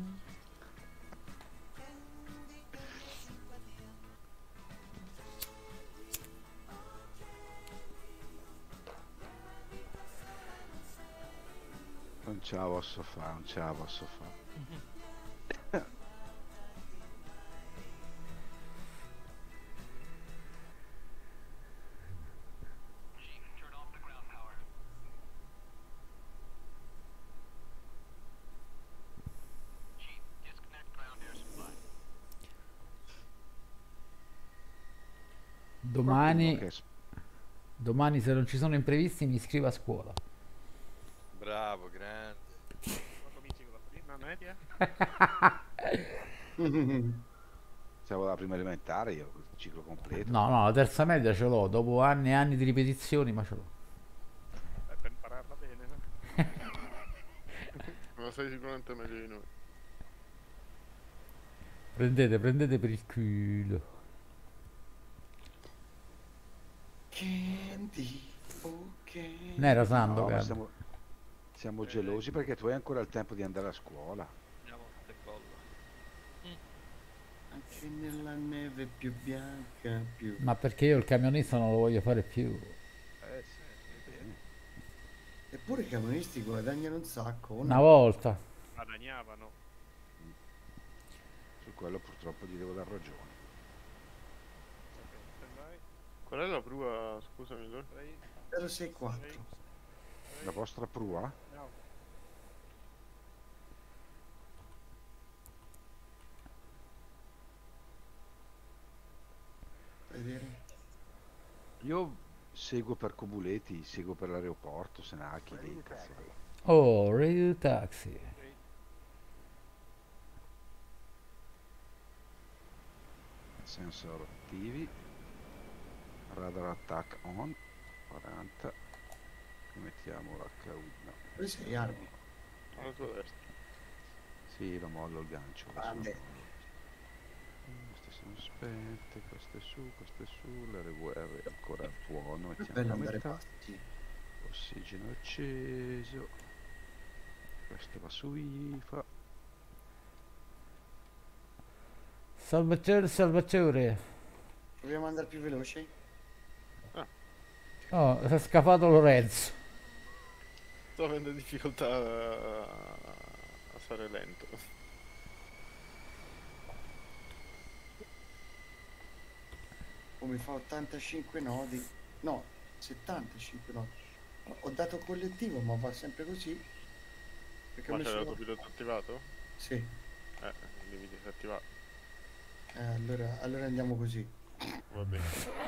Non ce la posso fare, non ce la posso fare. Domani, Qualcuno che- domani se non ci sono imprevisti mi iscrivo a scuola. Bravo, grande. Ma cominci con la prima media? Siamo alla prima elementare, io il ciclo completo. No, la terza media ce l'ho, dopo anni e anni di ripetizioni, ma ce l'ho. Per impararla bene, no? Ma sei sicuramente meglio di noi. Prendete per il culo. Candy, ok. Non era Sando, No, ma cara. siamo gelosi perché tu hai ancora il tempo di andare a scuola. Andiamo a collo. Anche nella neve più bianca, più... Ma perché io il camionista non lo voglio fare più. Sì. Bene. Eppure i camionisti guadagnano un sacco, o Una no? volta. Guadagnavano. Su quello purtroppo gli devo dar ragione. Qual è la prua, scusami, Lord? 064. La vostra prua? Vedere. Io seguo per Cobuleti, seguo per l'aeroporto, Senacchi, lì, cazzo. Oh, Radio Taxi. Sensor attivi. Radar attack on. 40. Mettiamo l'H1. Dove sei, Armi? Alla tua destra. Sì, lo mollo il gancio. adesso Grande. lo mollo. Queste sono spente, queste su, l'RVR è ancora buono, È mettiamo bello la andare metà. pasti. Ossigeno acceso. Questo va su IFA. Salvatore. Proviamo ad andare più veloci? Oh, si è scapato Lorenzo. Sto avendo difficoltà a stare lento. Oh, mi fa 85 nodi. No, 75 nodi. Ho dato collettivo, ma va sempre così. Perché ho Ma c'è messo... l'autopilota attivato? Sì. Devi disattivare. Allora andiamo così. Va bene.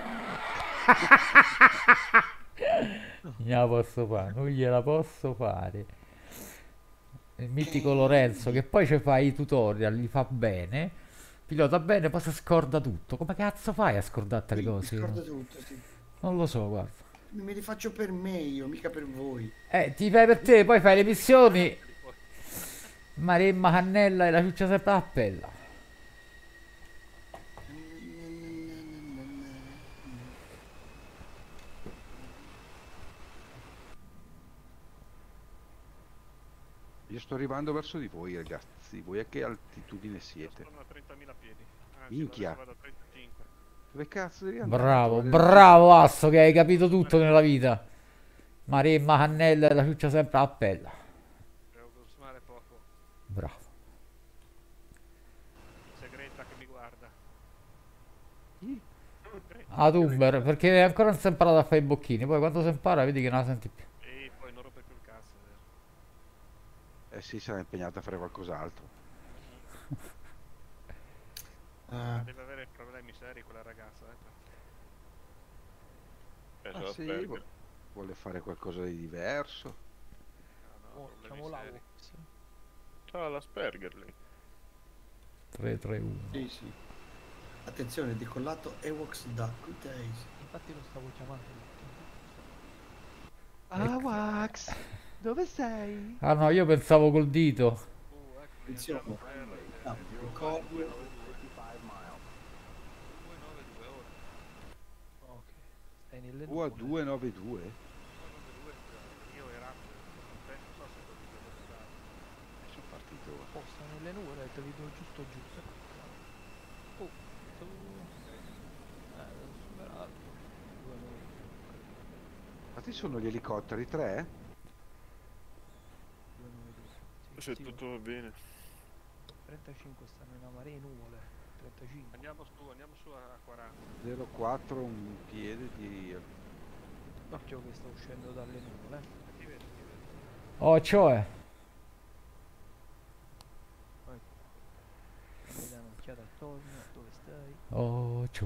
Non gliela posso fare, non gliela posso fare. Il mitico Lorenzo che poi ci fa i tutorial, li fa bene, pilota bene, poi si scorda tutto. Come cazzo fai a scordarti le Mi cose? scordo tutto, sì. Non lo so, guarda. Me li faccio per me io, mica per voi. Ti fai per te, poi fai le missioni. Maremma Cannella e la ciuccia sempre a pella. Io sto arrivando verso di voi, ragazzi. Voi a che altitudine siete? Sono a 30.000 piedi. Anzi, Minchia. adesso vado a 35. Dove cazzo devi andare? Bravo, Trovare- bravo Asso che hai capito tutto nella vita. Maremma Cannella e la ciuccia sempre a pella. Devo consumare poco. Bravo. Segreta che mi guarda. Chi? A Tumber, perché ancora non si è imparato a fare i bocchini. Poi quando si impara vedi che non la senti più. E poi non rompe più il cazzo, vero? Eh sì, sarà impegnato a fare qualcos'altro. Deve avere problemi seri quella ragazza, Ah sì, vuole fare qualcosa di diverso. No, Facciamo problemi seri. C'ha l'Asperger lì. 3-3-1. Sì, sì. Attenzione, decollato Ewoks da Good Days. Infatti lo stavo chiamando. Wax, dove sei? Ah no, io pensavo col dito. Attenzione. Ah, ricordo. Ok. Stai nelle Tu a nuvole. 292? Io e Raptor, non so se così devo stare. Sono partito. Oh, sta nelle nuvole, te li do giusto giù. Oh, tu... devo superarlo. Infatti sono gli elicotteri 3? Se tutto va bene. 35 stanno in marea nuvole. 35. Andiamo su a 40. 04 un piede di... Occhio che sta uscendo dalle nuvole. Ti vedo. Oh, cioè. Mi dà un'occhiata attorno, dove stai? Oh, cioè.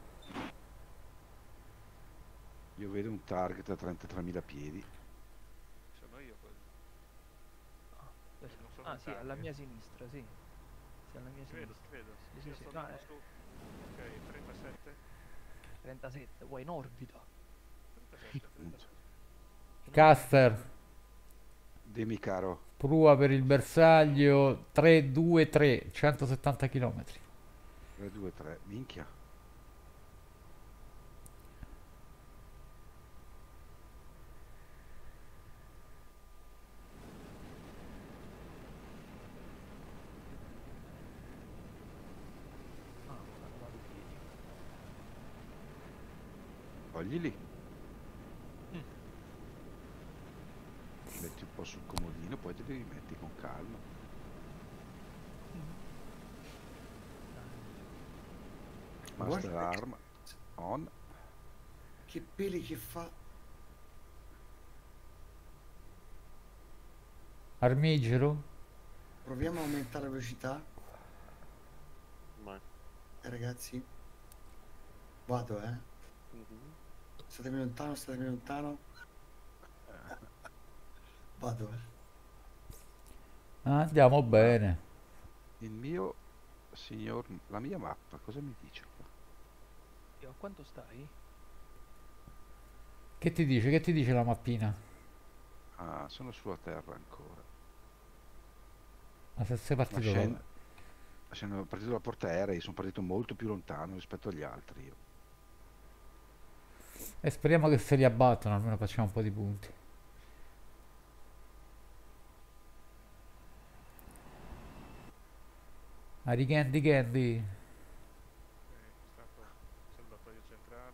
Io vedo un target a 33.000 piedi. Sono io quello. Adesso- Non sono Ah un sì, alla target. mia sinistra, sì. Sì, alla mia Ti vedo, sinistra. ti vedo. Sì, sì, Io sì. sto No, andando su. Ok, 37. 37, vuoi in orbita? 37. Caster. Dimmi caro. Prua per il bersaglio 3-2-3, 170 km. 3, 2, 3. Minchia. Ah, vado piedi. Togli lì. Metti un po' sul comodino, poi te li rimetti con calma. Master Guarda arm on. che peli che fa. Armigero. Proviamo a aumentare la velocità. Mai. Ragazzi. Vado, Statemi lontano, statemi lontano. Vado, Andiamo bene. Il mio signor... La mia mappa, cosa mi dice qua? Io, a quanto stai? Che ti dice? Che ti dice la mappina? Ah, sono sulla terra ancora. Ma se sei Ma partito scendo... Sono partito dalla porta aerei, sono partito molto più lontano rispetto agli altri io. E speriamo che se li abbattono, almeno facciamo un po' di punti. Arigendi Candy. Stato salvataggio centrale.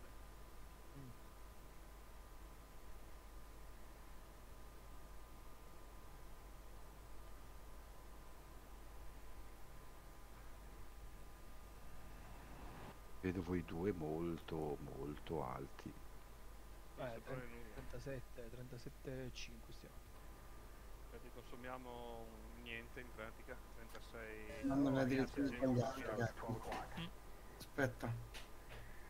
Vedo voi due molto molto alti. Poi 37, 37,5 stiamo. Quindi consumiamo niente in pratica. 36. Mamma mia, ragazzi, addirittura gente, sbagliato, ragazzi. Aspetta.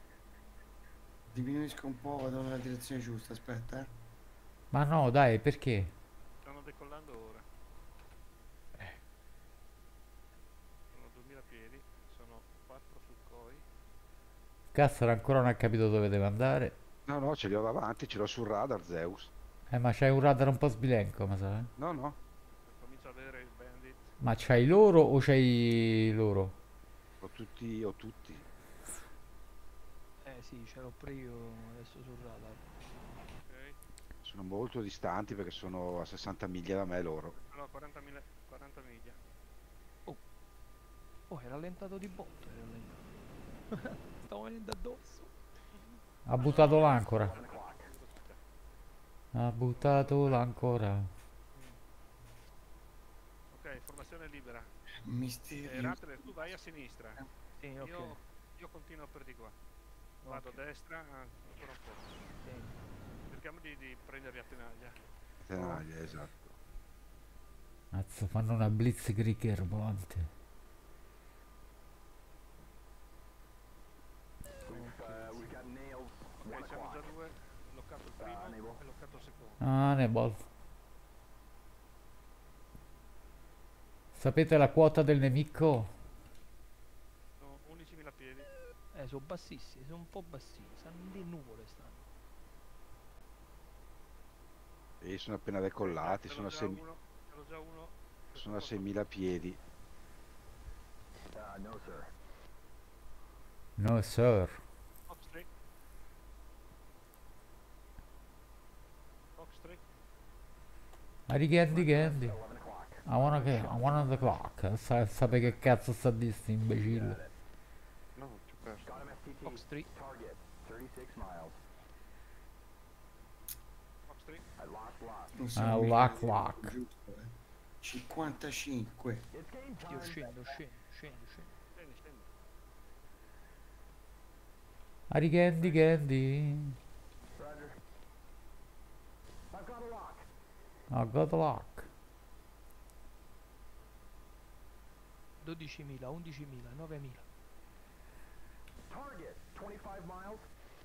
Diminuisco un po', vado nella direzione giusta, aspetta, Ma no, dai, perché? Stanno decollando ora. Sono 2000 piedi, sono 4 sul COI. Cassaro ancora non ha capito dove deve andare. No, no, ce li ho davanti, ce l'ho sul radar, Zeus. Ma c'hai un radar un po' sbilenco, ma sai? No, no. Comincio a vedere il bandit. Ma c'hai loro o c'hai loro? Ho tutti, ho tutti. Sì, ce l'ho pure io adesso sul radar. Ok. Sono molto distanti perché sono a 60 miglia da me loro. No, 40 miglia. Oh, è rallentato di botto, è rallentato. Stavo venendo addosso. Ha buttato l'ancora. Ha buttato l'ancora. Ok, formazione libera. Misterio. Rattler, tu vai a sinistra. Sì, ok. Io continuo per di qua. Vado a destra, ancora un po'. Sì. Cerchiamo di prenderli a tenaglia. Tenaglia, esatto. Cazzo, fanno una blitzkrieg volante. Ok, siamo già due. Loccato il primo e loccato il secondo. Ah, Nebol. Sapete la quota del nemico? Sono 11.000 piedi. Sono bassissimi, sono un po' bassini, stanno di nuvole stanno. E sono appena decollati, sono a 6.000 già uno. sono a 6.000 piedi. No, sir. No, sir. Fox 3. Fox 3. Arigendi Gandhi. I wanna the clock. Sapete che cazzo sta di sti imbecille. No, ci ho perso. Fox 3. Target 36 miles. Fox 3. I lost. Non Ah, siamo lock, mica lock. giusto, 55. It's game time. Io scendo. Scendi. Arigendi Gandhi. Roger. I've got a lock. I got the lock. 12.000, 11.000, 9.000. Target 25 miles.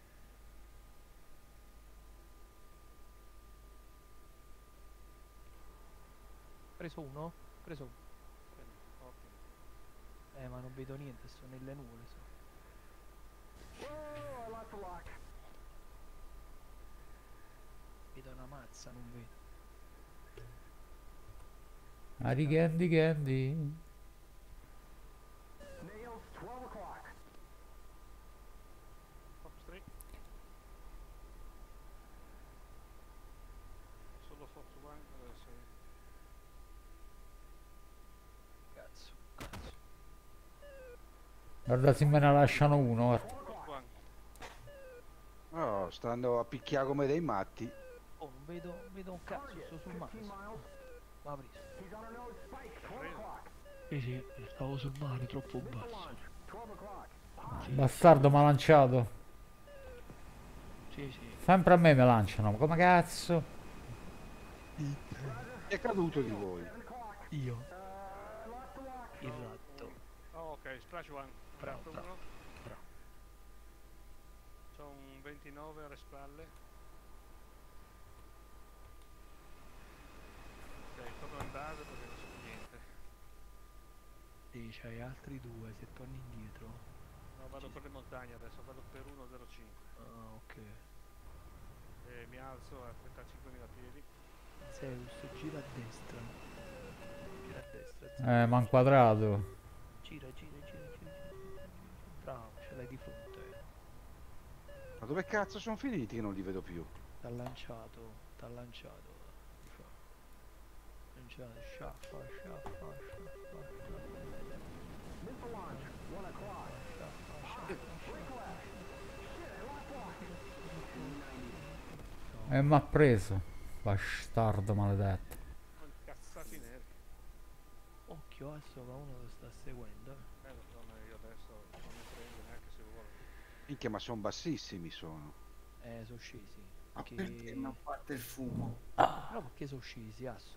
Preso uno? Preso uno. Ok. Ma non vedo niente, sto nelle nuvole. Whoa, I lost the lock. Vedo una mazza, non vedo. Arigendi Gandhi. Nails 12 o'clock. Fox 3. Solo Fox 1 adesso. Cazzo. Guarda se me ne lasciano uno. Guarda. Fox 1. Oh, stanno a picchiare come dei matti. Oh, non vedo un cazzo, sto sul mare. L'ha preso. He's on our nose. Spike 12 o'clock. Sì, stavo sul mare, troppo basso. 12 o'clock. Bastardo mi ha lanciato. Sì. Sempre a me mi lanciano. Come cazzo? Chi è caduto di voi? Io. Il ratto. Oh, ok, splash 1. Bravo. C'ho un 29 alle spalle. Ok, torno in base perché non so più niente. Sì, c'hai altri due, se torni indietro. No, vado per le montagne adesso, vado per 105. Ah, ok. E mi alzo a 35.000 piedi. Zeus, gira a destra. Gira a destra. Zeus. Mi ha inquadrato. Gira. Bravo, ce l'hai di fronte. Ma dove cazzo sono finiti che non li vedo più? T'ha lanciato. Sciaffa. Missile launch 1 o'clock. E mi ha preso. Bastardo maledetto. Sono incazzati neri. Occhio, adesso che uno lo sta seguendo. Lo so, ma io adesso non mi prendo neanche se vuole. Minchia, ma sono bassissimi sono. Sono scesi. Ma perché non parte il fumo? No, perché sono scesi, asso.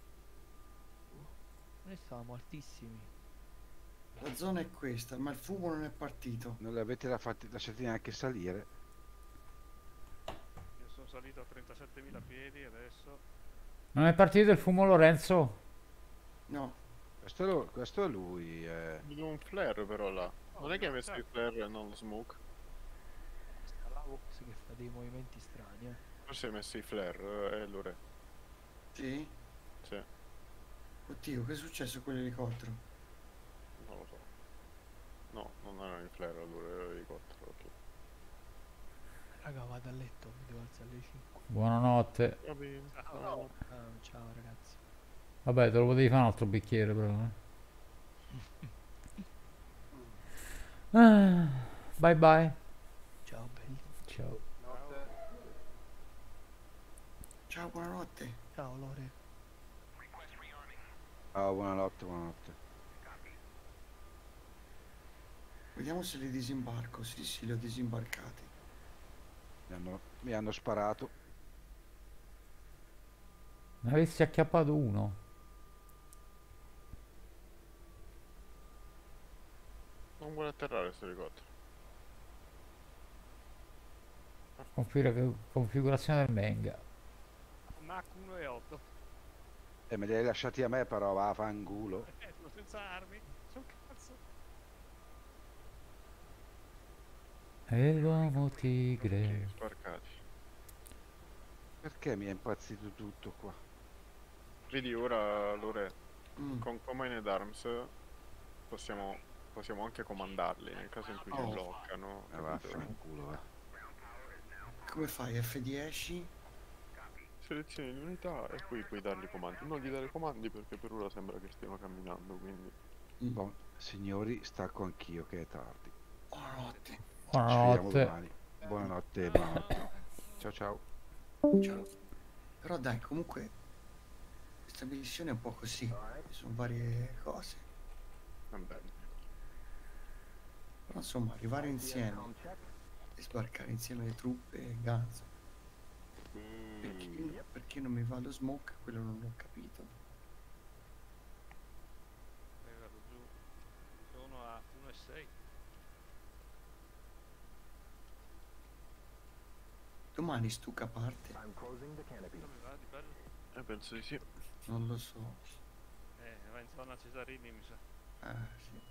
Noi stavamo altissimi. La zona è questa, ma il fumo non è partito. Non li avete lasciati neanche salire. salito a 37.000 piedi adesso. Non è partito il fumo, Lorenzo? No. Questo è lui. Vedo un flare però là. Non è che ha messo il flare e non lo smoke? Sta la Vox che fa dei movimenti strani, eh. Forse hai messo i flare e allora. Sì? Sì, Oddio, che è successo con l'elicottero? non lo so. No, non erano i flare allora, era l'elicottero, ok. Raga, vado a letto, mi devo alzare alle 5. Buonanotte. Va bene. Ciao. Ciao ragazzi. Vabbè, te lo potevi fare un altro bicchiere però. Bye bye. Ciao belli. Ciao. Ciao, buonanotte. Ciao Lore. Ah, buonanotte, buonanotte. Vediamo se li disimbarco. Sì, sì, li ho disimbarcati. Mi hanno sparato. Ne avessi acchiappato uno. Non vuole atterrare sto elicottero. Configurazione del Menga. Mach 1,8. Me li hai lasciati a me però, va, fanculo. Sono senza armi. Sono cazzo. E l'uomo tigre. Sbarcati. Perché mi è impazzito tutto qua? Vedi ora, Lore, con Command Arms possiamo anche comandarli nel caso in cui ci bloccano. Vaffanculo, va. Come fai? F10? Selezioni l'unità e poi puoi dargli comandi. Non gli dare comandi perché per ora sembra che stiano camminando, quindi. Bon, signori, stacco anch'io che è tardi. Buonanotte. Ci vediamo Buonanotte. domani. Buonanotte, buonanotte. Ciao ciao. Ciao. Però dai, comunque questa missione è un po' così. Ci sono varie cose. Vabbè. Però insomma, arrivare insieme e sbarcare insieme le truppe e Ganzo. Perché non mi va lo smoke? Quello non l'ho capito. Vado giù. Sono a 1,6. Domani stucca parte? Come va di bello? Penso di sì. Non lo so. Va in zona Cesarini mi sa. Ah, sì.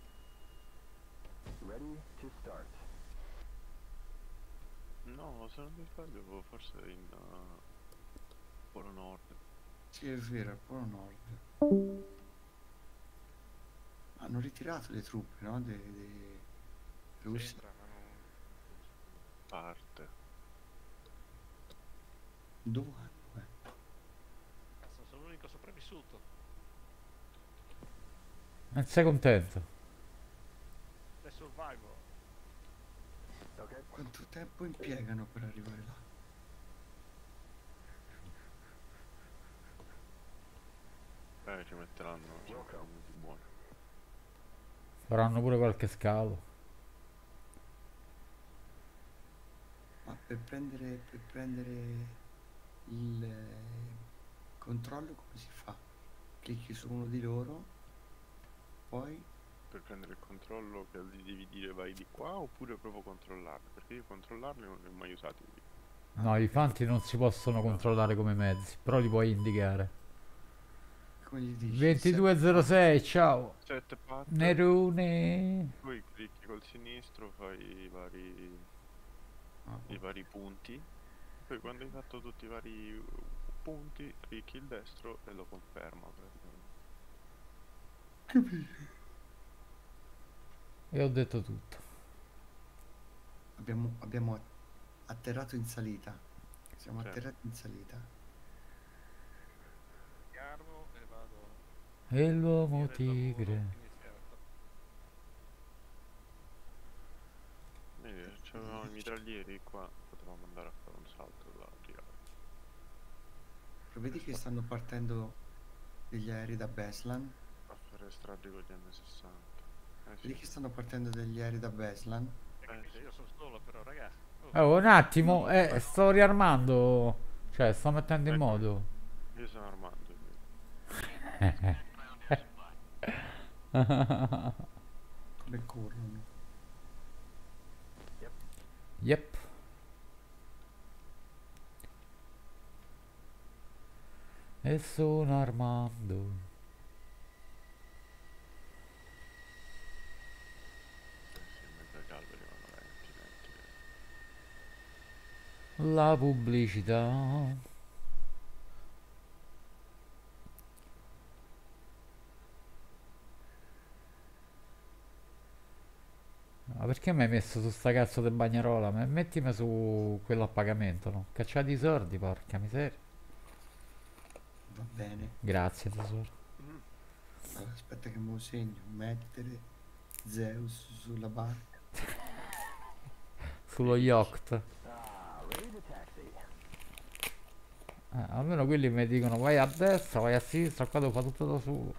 Ready to start. No, se non mi sbaglio forse in Polo Nord. Sì, è vero, è Polo Nord. Hanno ritirato le truppe, no? Dei russi. Parte. Dove hanno? Cazzo, sono l'unico sopravvissuto. Non sei contento? The Survivor. Quanto tempo impiegano per arrivare là? Ci metteranno 5 minuti buoni. Faranno pure qualche scalo. Ma per prendere il controllo come si fa? Clicchi su uno di loro, poi Per prendere il controllo che gli devi dire vai di qua oppure proprio controllarli? Perché io controllarli non li ho mai usati. No, i fanti non si possono controllare come mezzi, però li puoi indicare. come gli dici? 2206, ciao. 7 pat. Nerone. Poi clicchi col sinistro, fai i vari punti. Poi quando hai fatto tutti i vari punti, clicchi il destro e lo conferma praticamente. E ho detto tutto. Abbiamo atterrato in salita. Siamo Sì. atterrati in salita. Armo e vado. E l'uomo Fine del lavoro tigre. iniziato. Vedi, c'avevamo i mitraglieri qua, potevamo andare a fare un salto da tirare. Però vedi che stanno partendo degli aerei da Beslan? A fare strage con gli M60. Vedi che stanno partendo degli aerei da Beslan? Io sono solo però, raga. Oh, un attimo, sto riarmando. Cioè, sto mettendo in Ecco. modo. Io sono armato. Come corrono? Yep. E sono Armando. Sì, in mezzo agli alberi vanno lenti, lenti, lenti. La pubblicità. Ma perché mi hai messo su sta cazzo di bagnarola? Mettimi su quello a pagamento, no? Cacciati i soldi, porca miseria. Va bene. Grazie tesoro. Allora, aspetta che me lo segno. Mettere Zeus sulla barca. Sullo yacht. Ah, ready to taxi. Almeno quelli mi dicono vai a destra, vai a sinistra, qua devo fare tutto da solo.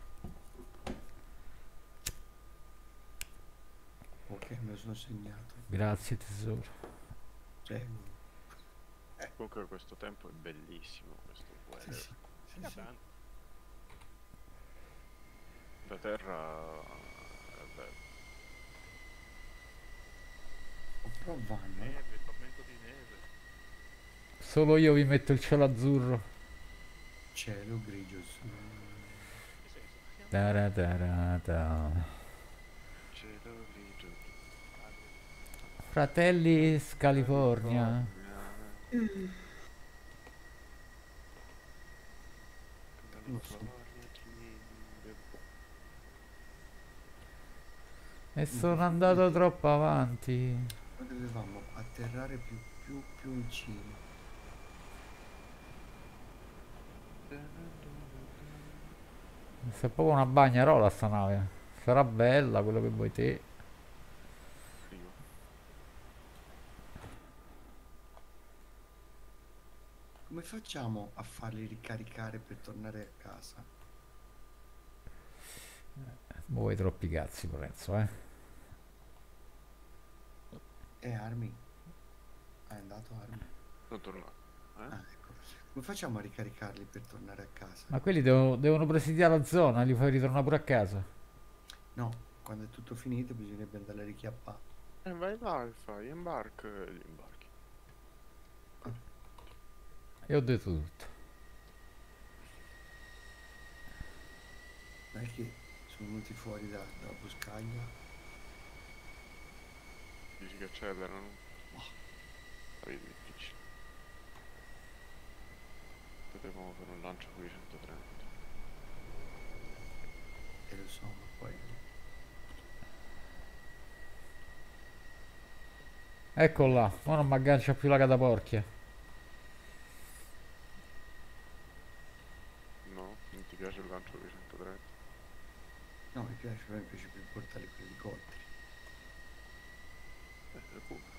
Ok, me lo sono segnato. Grazie tesoro. Prego. Comunque questo tempo è bellissimo, questo Sì, weather. sì, sì, sì. Da terra è bello. Però vanno. Neve, tormento di neve. Solo io vi metto il cielo azzurro. Cielo grigio su. Che senso? Taratarata. Cielo grigio. Fratelli California. E sono andato troppo avanti. Noi dovevamo atterrare più in cima. È proprio una bagnarola sta nave. Sarà bella quello che vuoi te. Come facciamo a farli ricaricare per tornare a casa? Vuoi troppi cazzi Lorenzo, Armi? È andato Armi? Sono tornato. Ah, ecco. Come facciamo a ricaricarli per tornare a casa? Ma quelli devono presidiare la zona, li fai ritornare pure a casa. No, quando è tutto finito bisognerebbe andare a richiappare. Vai là e fai imbarca e gli imbarchi. E ho detto tutto. Dai che sono venuti fuori dalla boscaglia. Dici che accelerano? Vedi difficile. Potevamo fare un lancio con i 130. E lo so, ma poi... Ecco là, ora non mi aggancia più la cataporchia. No? Non ti piace il lancio con i 130? No, mi piace, però mi piace più portare con gli elicotteri. Recupero.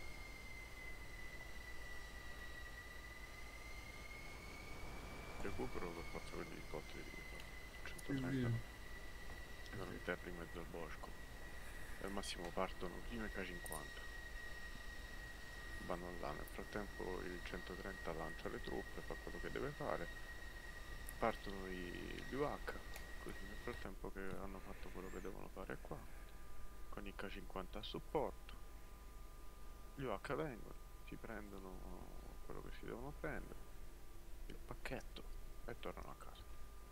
Recupero per forza con gli elicotteri di 130. Sono in terra in mezzo al bosco. E al massimo partono prima i K50. Vanno là, nel frattempo il 130 lancia le truppe, fa quello che deve fare. Partono gli UH, così nel frattempo che hanno fatto quello che devono fare qua, con i K50 a supporto, gli UH vengono, si prendono quello che si devono prendere, il pacchetto, e tornano a casa.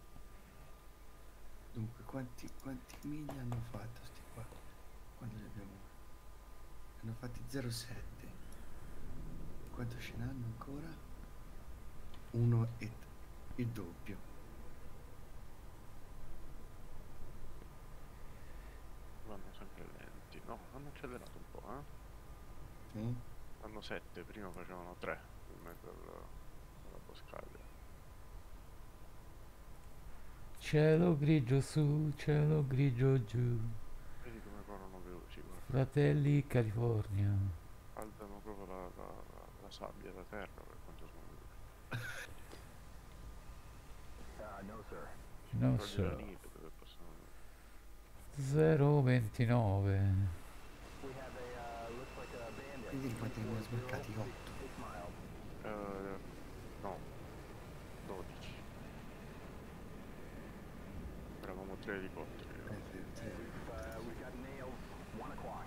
Dunque, quanti miglia hanno fatto sti qua? Quando li abbiamo... Hanno fatti 0,7. Quanto ce n'hanno ancora? 1 e il doppio. Vanno sempre lenti, no, hanno accelerato un po', Hanno 7, prima facevano 3 in mezzo alla boscaglia. Cielo grigio su, cielo grigio giù. Vedi come corrono veloci, guarda. Fratelli California. Alzano proprio la sabbia da terra per quanto sono veloci. No, sir. Non Togli so. la neve dove possono... 029. We have looks like a bandit. Quindi quanti ne ha sbarcati? 8. 6 miles. No, 12. Eravamo 3 elicotteri. We've got nails. 1 o'clock.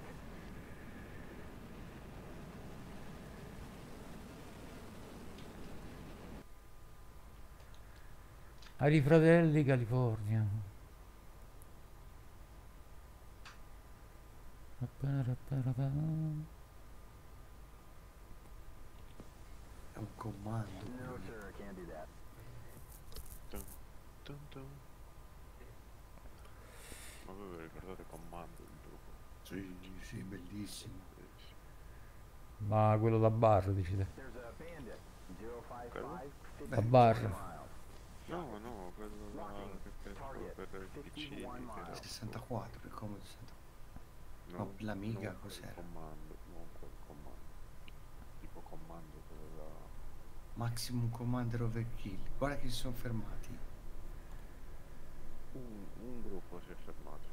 Ai fratelli California. È un comando. No, sir, can't do that. Dun, dun, dun. Ma voi vi ricordate Commando il gioco? Sì, sì, bellissimo. Ma quello da bar, dici te? There's a bandit. 055, Da bar. No, no, quello là che penso per il PC. 64, per come 64. No, No, l'Amiga non quel cos'era? Comando, non quel comando. Tipo comando quello là. Maximum Commander Overkill. Guarda che si sono fermati. Un gruppo si è fermato.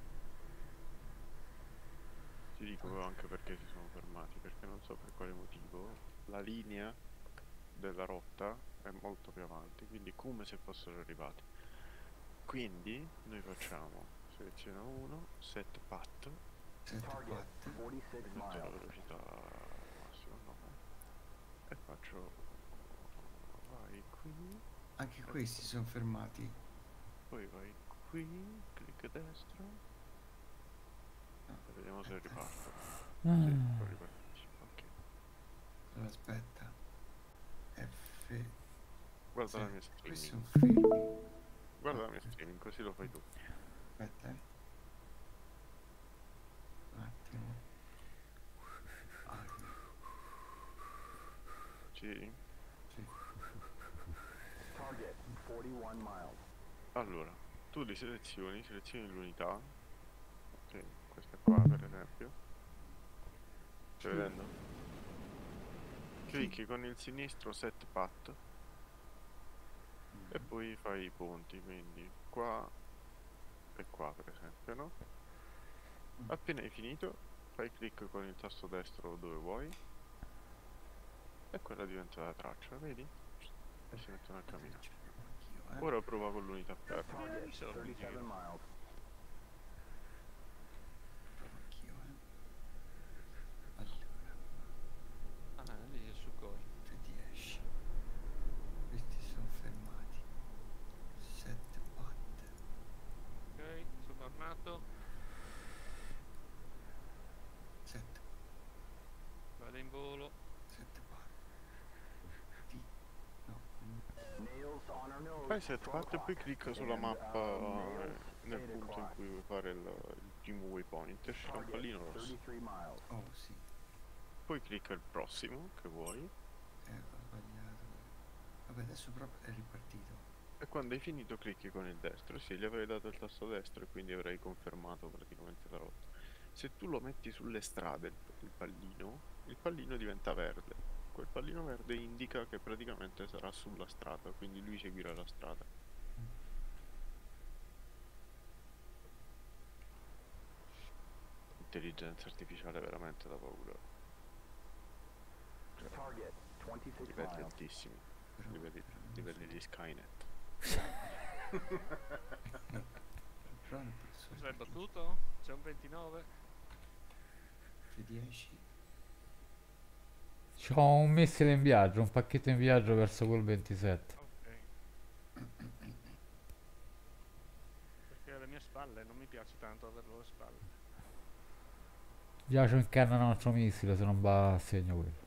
Ti dico anche perché si sono fermati, perché non so per quale motivo la linea della rotta è molto più avanti, quindi come se fossero arrivati. Quindi noi facciamo seleziona 1, set pat, Target 46 metto la miles. velocità massima 9 e faccio vai qui, Anche questi sono fermati. poi vai qui, clic destro e vediamo se riparto. Sì, poi ripartisci. Ok. Allora, aspetta. F. Guarda Sì, la mia questi streaming. sono fermi. Guarda la mia streaming, così lo fai tu. Aspetta, un attimo. Sì. Sì. Target 41 miles. Allora, tu li selezioni l'unità. Ok, questa qua per esempio. Stai vedendo? Clicchi con il sinistro set pat e poi fai i punti, quindi qua e qua per esempio, no? Appena hai finito fai clic con il tasto destro dove vuoi e quella diventa la traccia, vedi? E si mettono a camminare. Ora prova con l'unità ferma. Target 37 miles. Ah, lì è su gol. 10. Questi sono fermati. 7 pat. Ok, sono tornato. 7. Vado in volo. 7 pat. T. No. Nails on our nose. Fai set pat e poi clicca sulla mappa nel punto in cui vuoi fare il primo waypoint, esce un pallino rosso. 33 miles. Oh, sì. Poi clicca il prossimo che vuoi Ho sbagliato. Vabbè, adesso proprio è ripartito. e quando hai finito clicchi con il destro. Sì, gli avrei dato il tasto destro e quindi avrei confermato praticamente la rotta. Se tu lo metti sulle strade il pallino diventa verde. Quel pallino verde indica che praticamente sarà sulla strada, quindi lui seguirà la strada. Intelligenza artificiale veramente da paura. Target 26 Livelli miles. altissimi, livelli di Skynet. Però le persone. Sei battuto? C'è un 29. F10. C'ho un missile in viaggio, un pacchetto in viaggio verso quel 27. Ok. Perché alle mie spalle non mi piace tanto averlo alle spalle. Già c'ho in canna un altro missile, se non va a segno quello.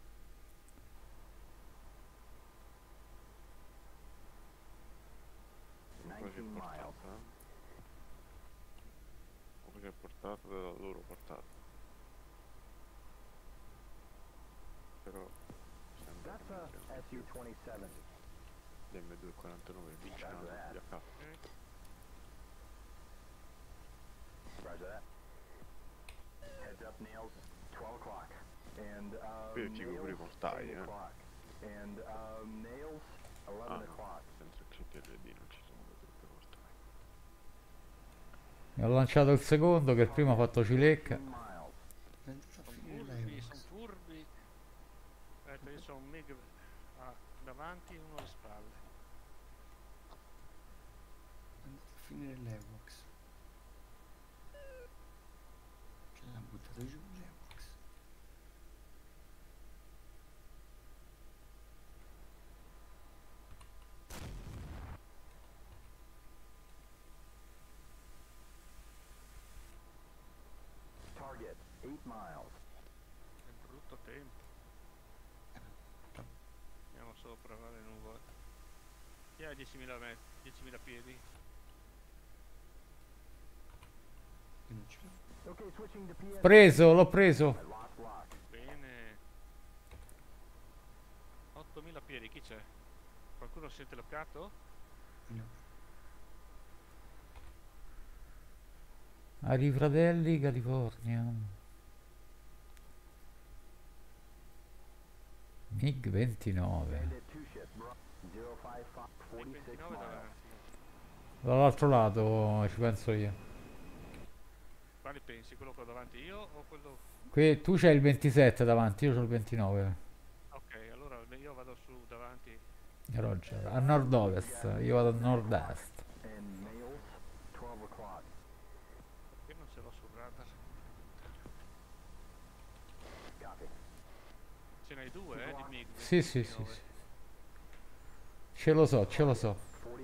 Quasi è portata, quasi è portata dalla loro portata. Però sembra That's che a non siano più SU-27. l'M249 vicinato di AK. Roger that. Heads up, Nails. 12 o'clock. And, Qui è figo pure i Nails, mortai, 8 o'clock. And, Nails, 11 Ah no, o'clock. senza il CTRD non ci sono le truppe mortali. Mi ho lanciato il secondo che il primo ha fatto cilecca. 15 miles. È andato a Sono finire furbi, lei. sono furbi. Aspetta, io sono un MiG davanti e uno alle spalle. È andato a finire l'Evox. Che l'ha buttato giù l'Evox. È brutto tempo. Andiamo sopra, vale nuvole. Chi ha 10.000 metri, 10.000 piedi? Preso, l'ho preso. Bene. 8.000 piedi, chi c'è? Qualcuno si sente bloccato? No. Ai Fratelli, California. MiG 29. 29 davanti. Dall'altro lato ci penso io. Quali pensi? Quello che ho davanti io o quello... Qui, tu c'hai il 27 davanti, io c'ho il 29. Ok, allora io vado su davanti. Roger, a nord-ovest, io vado a nord-est. Perché non ce l'ho sul radar? Ce n'hai due, di MiG? Sì, sì, sì, sì. Ce lo so, ce lo so.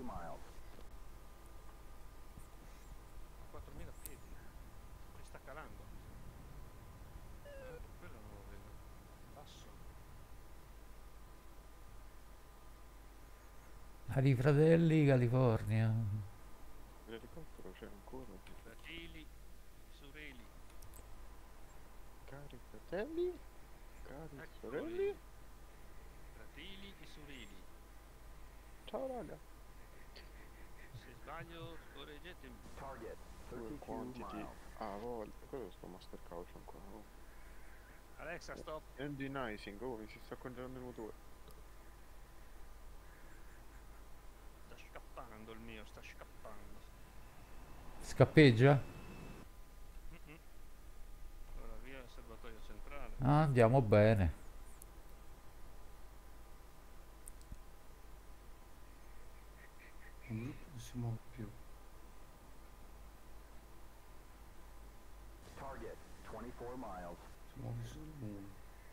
4.000 piedi. Mi sta calando. Quello non lo vedo. Basso. Ai Fratelli, California. L'elicottero c'è ancora. Fratelli, sorelli. Cari fratelli, cari sorelli. Fratelli e sorelli. Ciao raga. Se sbaglio, correggetemi. Fuel quantity. Ah, a volte. Cosa sto master caution qua? Oh. Alexa, stop. Engine icing. Oh, mi si sta congelando il motore. Sta scappando il mio, sta scappando. Scappeggia? Allora via il serbatoio centrale. Ah, andiamo bene. Un gruppo non si muove più. Si muove solo uno.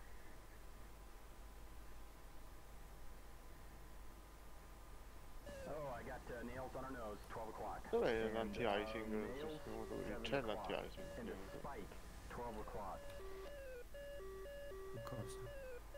Dov'è l'anti-icing? C'è l'anti-icing. Cosa?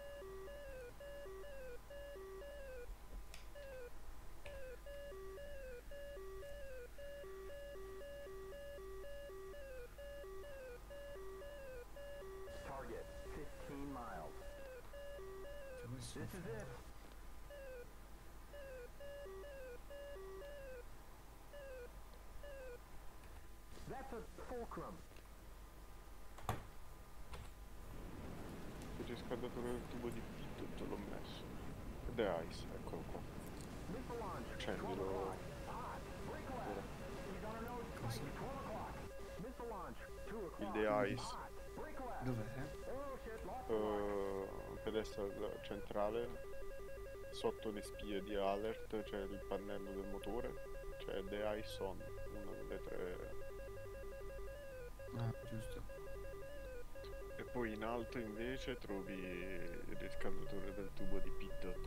Il riscaldatore del tubo di pitto l'ho messo. The Ice, eccolo qua. Accendilo. Cosa? Il The Ice. Dov'è? Pedestal centrale. Sotto le spie di alert c'è il pannello del motore. C'è The Ice on. Una delle tre. Ah, giusto. E poi in alto invece trovi il riscaldatore del tubo di pitto.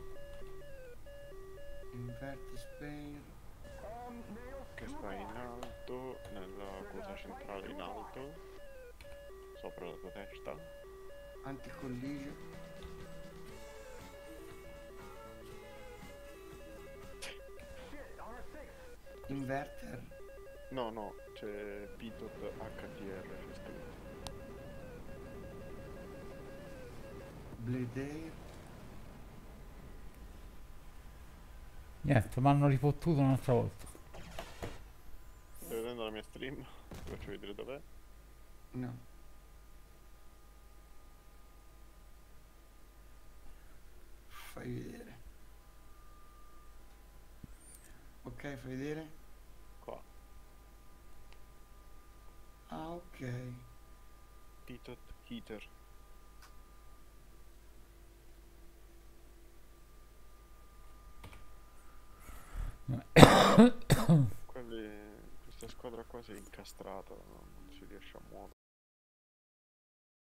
Invert spare. Che sta in alto, nella cosa centrale in alto. Sopra la tua testa. Anticollision. Inverter. No, no, c'è Pitot HTR, c'è scritto. Blade Air. Niente, mi hanno rifottuto un'altra volta. Stai vedendo la mia stream? Ti faccio vedere dov'è? No. Fai vedere. Ok, fai vedere. Qua. Ah, ok. Pitot Heater. Questa squadra qua si è incastrata, non si riesce a muovere.